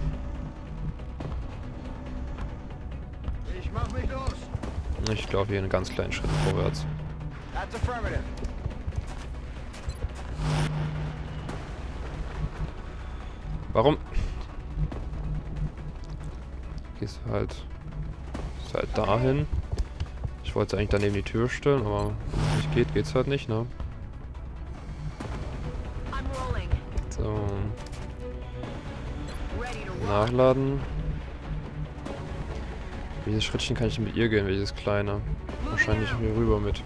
Ich mach mich los. Ich glaube hier einen ganz kleinen Schritt vorwärts. That's affirmative. Warum? Gehst du halt, gehst halt dahin. Ich wollte eigentlich daneben die Tür stellen, aber wenn es nicht geht, geht's halt nicht, ne? I'm rolling. So, Ready to rock. nachladen. Welches Schrittchen kann ich mit ihr gehen? Welches kleine? Wahrscheinlich hier rüber mit.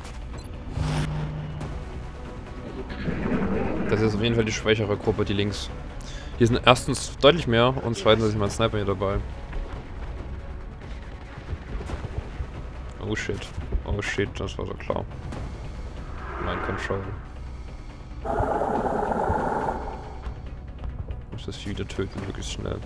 Das ist auf jeden Fall die schwächere Gruppe, die links. Hier sind erstens deutlich mehr und zweitens ist mein Sniper hier dabei. Oh shit. Oh shit, das war so klar. Mein Control. Ich muss das Vieh wieder töten, möglichst schnell.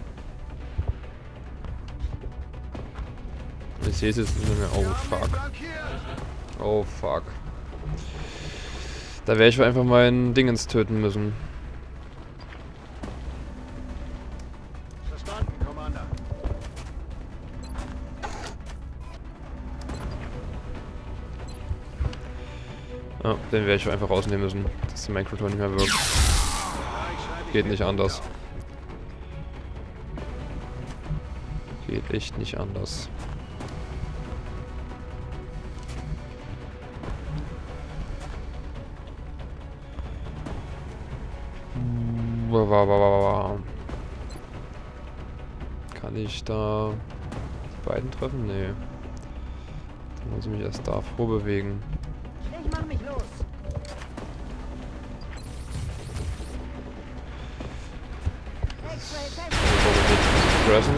Ich sehe es jetzt nicht mehr. Oh fuck. Oh fuck. Da werde ich einfach meinen Dingens töten müssen. Verstanden, Commander. Ja, den werde ich einfach rausnehmen müssen, dass die Microton nicht mehr wirkt. Geht nicht anders. Geht echt nicht anders. Kann ich da die beiden treffen? Nee. Dann muss ich mich erst da vorbewegen. Ich mach mich los. Pressen.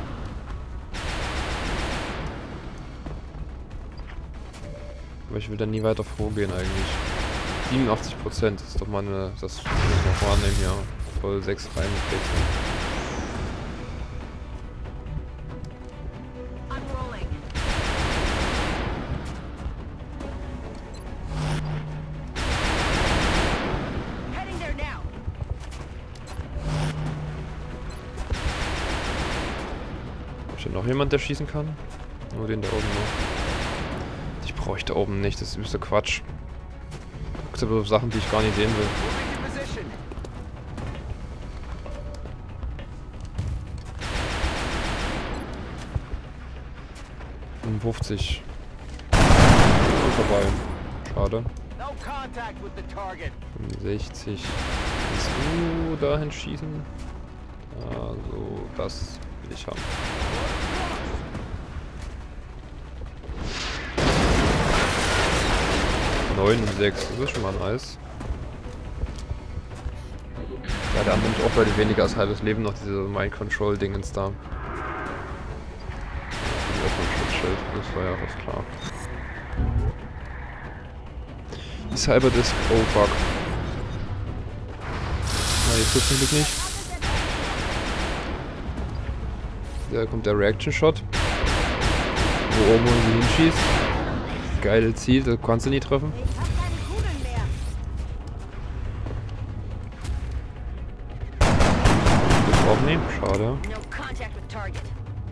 Aber ich will dann nie weiter vorgehen eigentlich. siebenundachtzig Prozent ist doch mal eine. Das muss ich noch wahrnehmen hier. Voll sechs reingekriegt. Unrolling. Heading there now. Ist da noch jemand, der schießen kann? Nur den da oben noch. Ich brauche ich da oben nicht, das ist übelster Quatsch. Guckst aber auf Sachen, die ich gar nicht sehen will. Moving to position. fünfundfünfzig. Ist vorbei. Schade. No contact with the target. fünfundsechzig. Willst du dahin schießen? Also, das will ich haben. neun und sechs, das ist schon mal nice. Ja, der andere nimmt auch bei weniger als halbes Leben noch diese Mind-Control-Dingens da. Schutzschild, das war ja fast klar. Die Cyberdisk, oh fuck. Na, jetzt tut's nämlich nicht. Da kommt der Reaction-Shot. Wo oben sie hinschießt. Geile Ziel, das kannst du nie treffen. Ich hab keine Kugeln mehr. Das auch nicht, schade. No contact with target.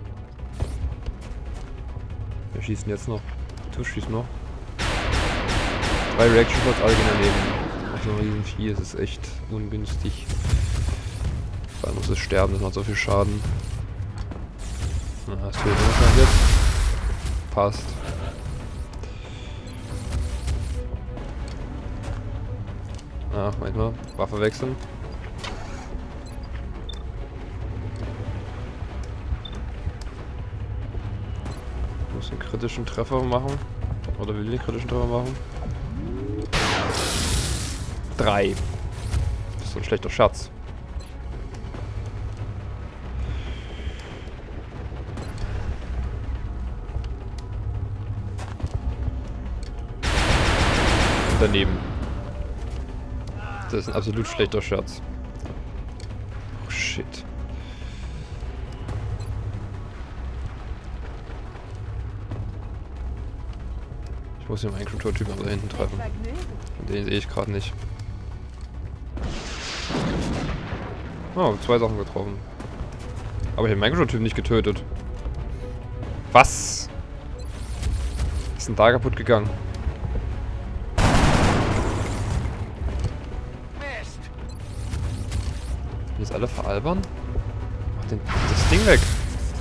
Wir schießen jetzt noch. Du schießt noch. Drei Reaction Shots, alle gehen daneben. Auf so einem riesen Vieh, es ist echt ungünstig. Vor allem muss es sterben, das macht so viel Schaden. Na, hast du den wahrscheinlich jetzt? Passt. Ah, manchmal. Waffe wechseln. Ich muss einen kritischen Treffer machen. Oder will ich einen kritischen Treffer machen? Drei. Das ist so ein schlechter Schatz. Und daneben. Das ist ein absolut schlechter Scherz. Oh shit. Ich muss den Minecraft-Typen da hinten treffen. Und den sehe ich gerade nicht. Oh, zwei Sachen getroffen. Aber ich habe den Minecraft-Typen nicht getötet. Was? Ist denn da kaputt gegangen? Die jetzt alle veralbern? Mach den, das Ding weg!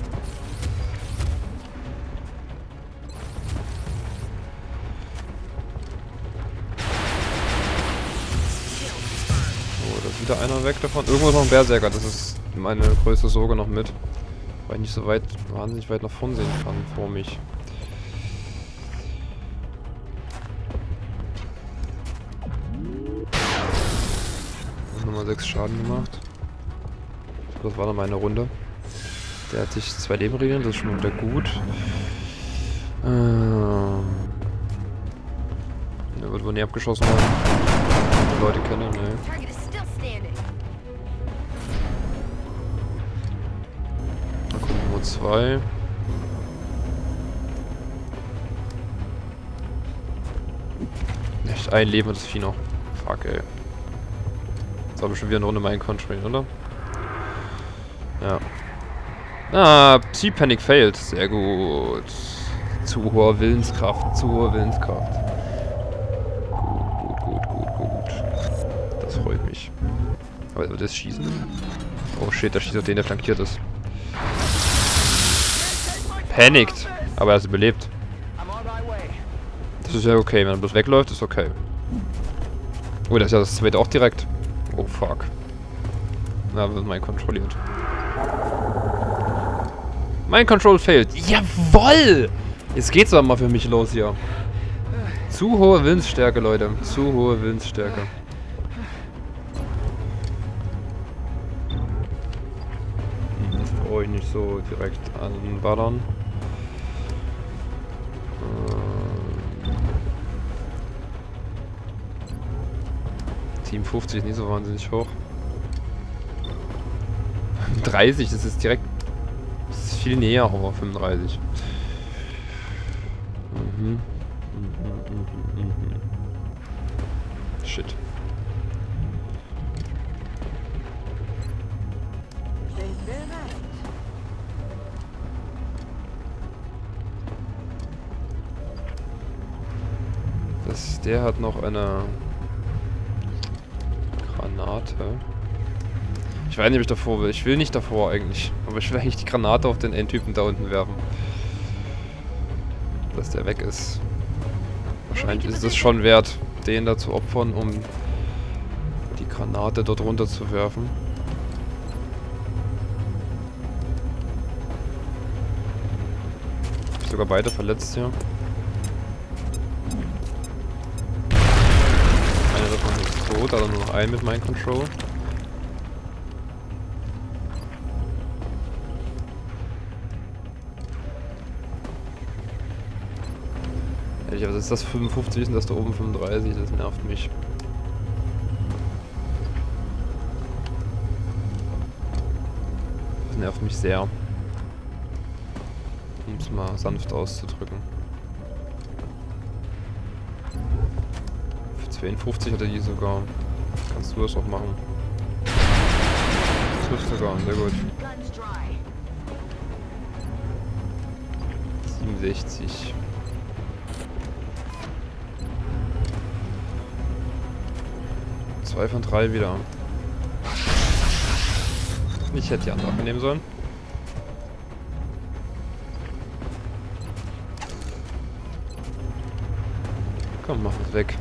So, da ist wieder einer weg davon. Irgendwo ist noch ein Berserker, das ist meine größte Sorge noch mit. Weil ich nicht so weit, wahnsinnig weit nach vorn sehen kann vor mich. Nochmal sechs Schaden gemacht. Das war dann meine Runde. Der hat sich zwei Leben regeln, das ist schon wieder gut. Ähm. Der wird wohl nie abgeschossen werden. Die Leute kennen, ne. Target is still standing. Da kommt Nummer zwei. Echt ein Leben hat das Vieh noch. Fuck, ey. Jetzt haben wir schon wieder eine Runde Mind Control, oder? Ja. Ah, Psy-Panic failed. Sehr gut. Zu hoher Willenskraft, zu hohe Willenskraft. Gut, gut, gut, gut, gut. Das freut mich. Aber wird das schießen? Oh shit, da schießt auch den, der flankiert ist. gepanikt. Aber er ist überlebt. I'm on my way. Das ist ja okay. Wenn er bloß wegläuft, ist okay. Oh, das ist ja das zweite auch direkt. Oh, fuck. Na, wird mein kontrolliert. Mein Control fehlt. Jawoll! Jetzt geht's aber mal für mich los hier. Zu hohe Willensstärke, Leute. Zu hohe Willensstärke. Hm, das brauche ich nicht so direkt anballern. Äh, Team fünfzig ist nicht so wahnsinnig hoch. dreißig, das ist direkt... Das ist viel näher, aber fünfunddreißig. Mhm. Mhm, mhm, mhm. Shit. Das, der hat noch eine Granate. Ich weiß nicht, ob ich davor will. Ich will nicht davor eigentlich. Aber ich will eigentlich die Granate auf den Endtypen da unten werfen. Dass der weg ist. Wahrscheinlich ist es schon wert, den da zu opfern, um die Granate dort runter zu werfen. Ich hab sogar beide verletzt hier. Einer davon ist tot, aber nur noch ein mit Mind Control. Aber das ist das fünfundfünfzig und das da oben fünfunddreißig, das nervt mich. Das nervt mich sehr. Um es mal sanft auszudrücken. Für zweiundfünfzig hat er die sogar. Kannst du das auch machen. Das trifft sogar, sehr gut. siebenundsechzig. Zwei von drei wieder. Ich hätte die andere nehmen sollen. Komm, mach es weg.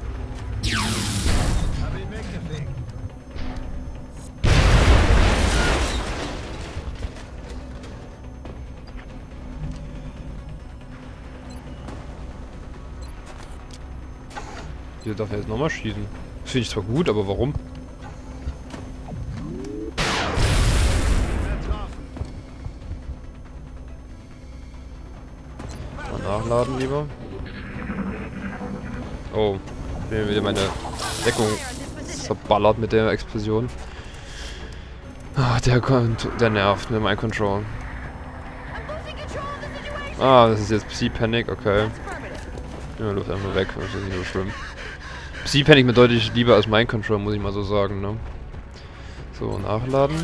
Hier darf er jetzt nochmal schießen. Das finde ich zwar gut, aber warum? Mal nachladen lieber. Oh, ich bin wieder meine Deckung zerballert mit der Explosion. Ah, der kommt, der nervt mit meinem Control. Ah, das ist jetzt Psy-Panic, okay. Ja, läuft einfach weg, das ist nicht so schlimm. Psy-Panic mir deutlich lieber als Mind Control, muss ich mal so sagen, ne? So, nachladen.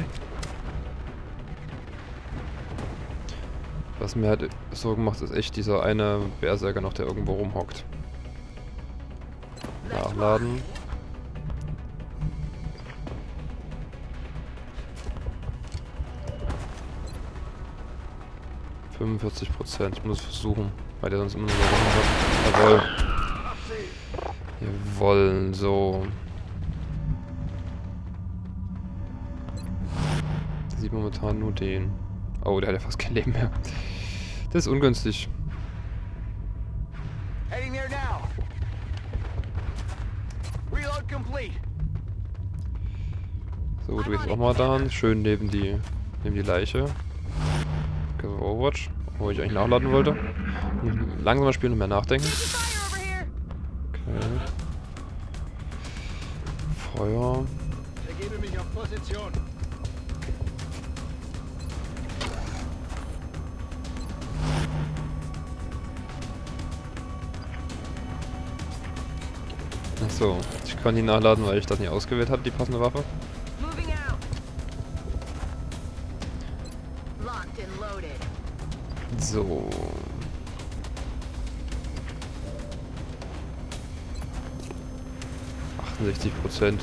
Was mir halt Sorgen macht, ist echt dieser eine Berserker noch, der irgendwo rumhockt. Nachladen. fünfundvierzig Prozent, ich muss es versuchen, weil der sonst immer nur so rumhockt. Jawohl. Jawohl, so. Sieht momentan nur den. Oh, der hat ja fast kein Leben mehr. Das ist ungünstig. Heading there now. Reload complete. So, du gehst auch mal da. Schön neben die, neben die Leiche. Okay, so Overwatch, wo ich eigentlich nachladen wollte. Langsamer spielen und mehr nachdenken. Okay. Feuer. Begebe mich auf Position. Achso, ich kann ihn nachladen, weil ich das nicht ausgewählt habe, die passende Waffe. So. achtundsechzig Prozent.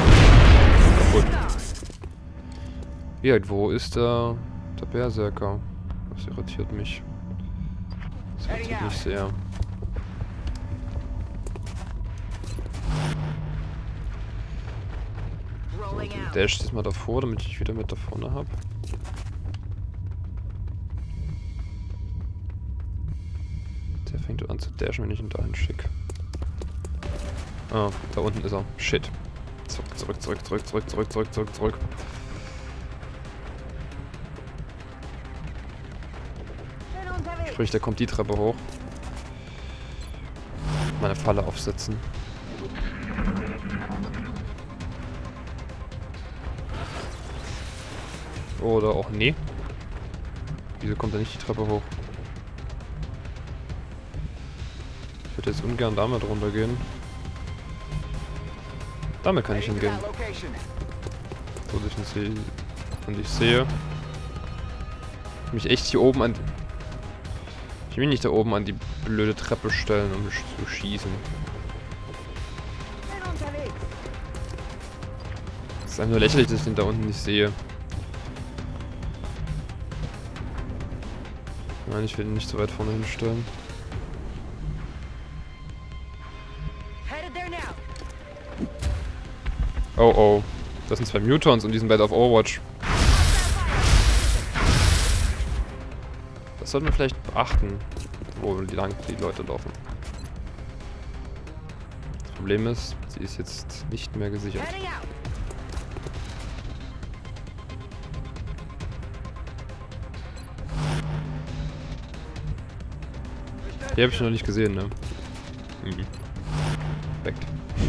Kaputt. Ja, wo ist der, der Berserker? Das irritiert mich. Das irritiert mich sehr. So, den Dash diesmal davor, damit ich wieder mit da vorne habe. Der fängt an zu dashen, wenn ich ihn dahin schicke. Ah, da unten ist er. Shit. Zurück, zurück, zurück, zurück, zurück, zurück, zurück, zurück, zurück. Sprich, der kommt die Treppe hoch. Meine Falle aufsetzen. Oder auch nee. Wieso kommt er nicht die Treppe hoch? Ich würde jetzt ungern damit runtergehen. Damit kann ich hingehen. So, dass ich ihn sehe. Und ich sehe. Ich mich echt hier oben an. Ich will mich nicht da oben an die blöde Treppe stellen, um zu schießen. Es ist einfach nur lächerlich, dass ich den da unten nicht sehe. Nein, ich will ihn nicht so weit vorne hinstellen. Oh oh. Das sind zwei Mutons und die sind beide auf Overwatch. Das sollten wir vielleicht beachten, wo die lang die Leute laufen. Das Problem ist, sie ist jetzt nicht mehr gesichert. Die habe ich noch nicht gesehen, ne? Mhm. Perfekt.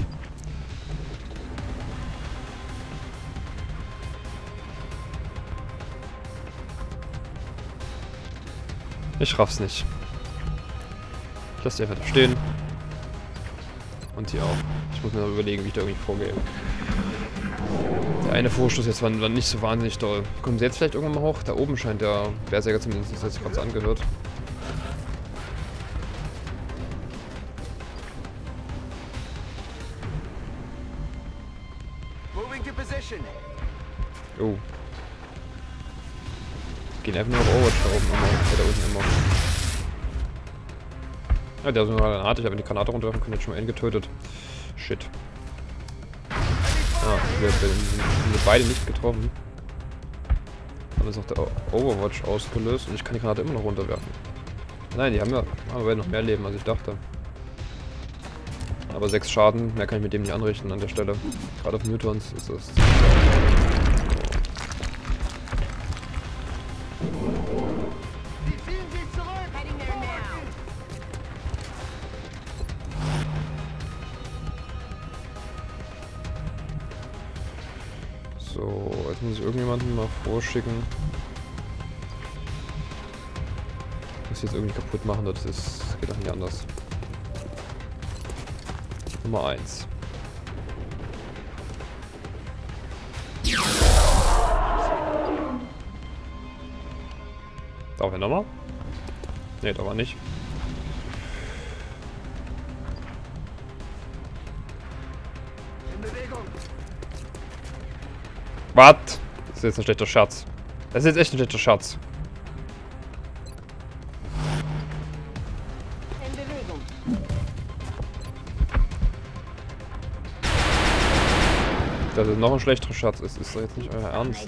Ich raff's nicht. Ich lasse die einfach da stehen. Und die auch. Ich muss mir noch überlegen, wie ich da irgendwie vorgehe. Der eine Vorstoß jetzt war dann nicht so wahnsinnig doll. Kommen sie jetzt vielleicht irgendwann mal hoch? Da oben scheint der Berserker zumindest, das hat sich gerade so angehört. Oh. Gehen einfach nur auf Overwatch da oben immer. Ja, da unten immer. Ja, der ist eine Granate. Ich habe die Granate runterwerfen können. Jetzt schon mal einen getötet. Shit. Ah, wir sind beide nicht getroffen. Dann ist auch der Overwatch ausgelöst und ich kann die Granate immer noch runterwerfen. Nein, die haben ja haben beide noch mehr Leben, als ich dachte. Aber sechs Schaden, mehr kann ich mit dem nicht anrichten an der Stelle. Gerade auf Mutons ist das. So, jetzt muss ich irgendjemanden mal vorschicken. Ich muss jetzt irgendwie kaputt machen, das ist, geht doch nicht anders. Nummer eins. Darf er nochmal? Ne, darf er nicht. Was? Das ist jetzt ein schlechter Scherz. Das ist jetzt echt ein schlechter Scherz. Dass es noch ein schlechterer Scherz ist, ist doch jetzt nicht euer Ernst.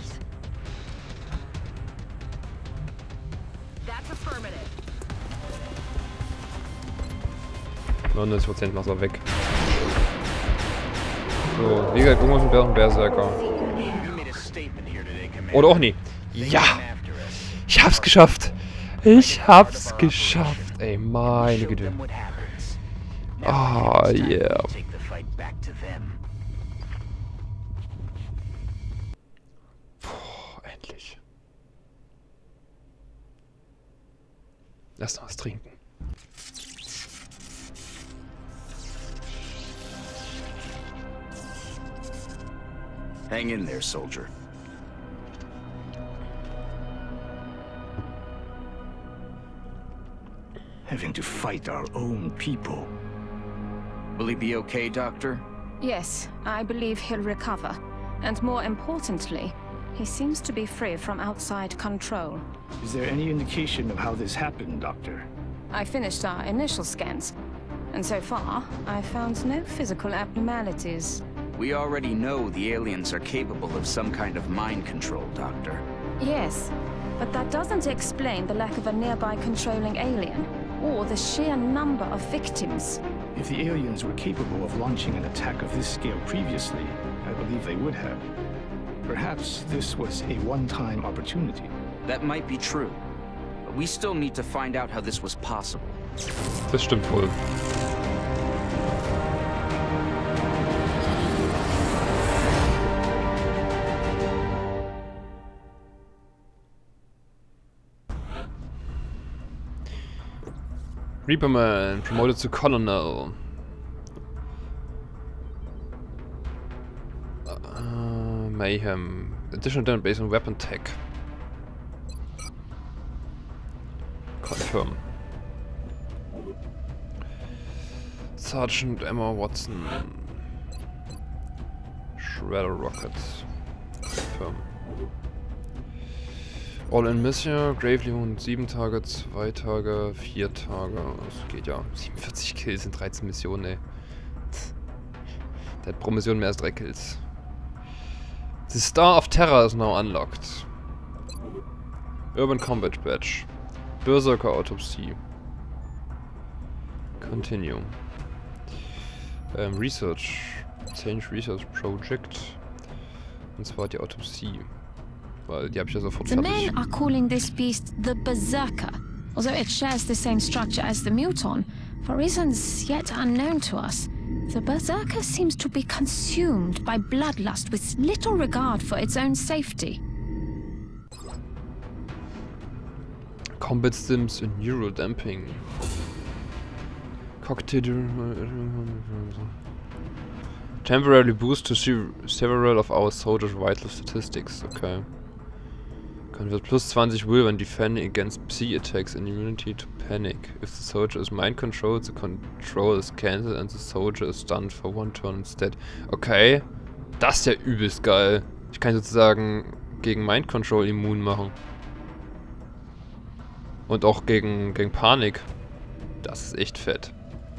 neunundneunzig Prozent machst du weg. So, wie gesagt, irgendwas mit einem Berserker. Oder auch nie. Ja! Ich hab's geschafft! Ich hab's geschafft! Ey, meine Güte. Ah, oh, yeah. Puh, endlich. Lass noch was trinken. Hang in there, soldier. Having to fight our own people. Will he be okay, Doctor? Yes, I believe he'll recover. And more importantly, He seems to be free from outside control. Is there any indication of how this happened, Doctor? I finished our initial scans, and so far, I found no physical abnormalities. We already know the aliens are capable of some kind of mind control, Doctor. Yes, but that doesn't explain the lack of a nearby controlling alien, or the sheer number of victims. If the aliens were capable of launching an attack of this scale previously, I believe they would have. Perhaps this was a one-time opportunity. That might be true, but we still need to find out how this was possible. Das stimmt wohl. Reaperman promoted to Colonel. Uh, Mayhem. Additional damage based on weapon tech. Confirm. Sergeant Emma Watson. Shredder Rocket. Confirm. All-in Mission, Gravely und sieben Tage, zwei Tage, vier Tage. Das geht ja. siebenundvierzig Kills in dreizehn Missionen, ey. Der hat pro Mission mehr als drei Kills. The Star of Terror is now unlocked. Urban Combat Badge. Berserker Autopsie. Continue. Ähm, Research. Change Research Project. Und zwar die Autopsie. Weil die habe ich ja sofort The fertig. men are calling this beast the Berserker, although it shares the same structure as the Muton. For reasons yet unknown to us, the Berserker seems to be consumed by bloodlust with little regard for its own safety. Combat Sims and Neurodamping. Cocktail. Temporarily boost to se several of our soldiers' vital statistics. Okay. Convert plus twenty will when defending against Psi attacks and immunity to panic. If the soldier is mind controlled, the control is cancelled and the soldier is stunned for one turn instead. Okay. Das ist ja übelst geil. Ich kann sozusagen gegen Mind Control immun machen. Und auch gegen, gegen Panik. Das ist echt fett.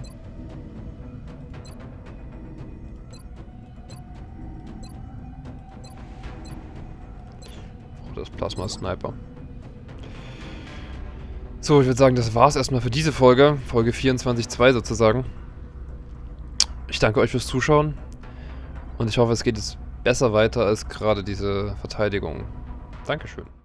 Das Plasma Sniper. So, ich würde sagen, das war's erstmal für diese Folge. Folge vierundzwanzig Punkt zwei sozusagen. Ich danke euch fürs Zuschauen. Und ich hoffe, es geht jetzt besser weiter als gerade diese Verteidigung. Dankeschön.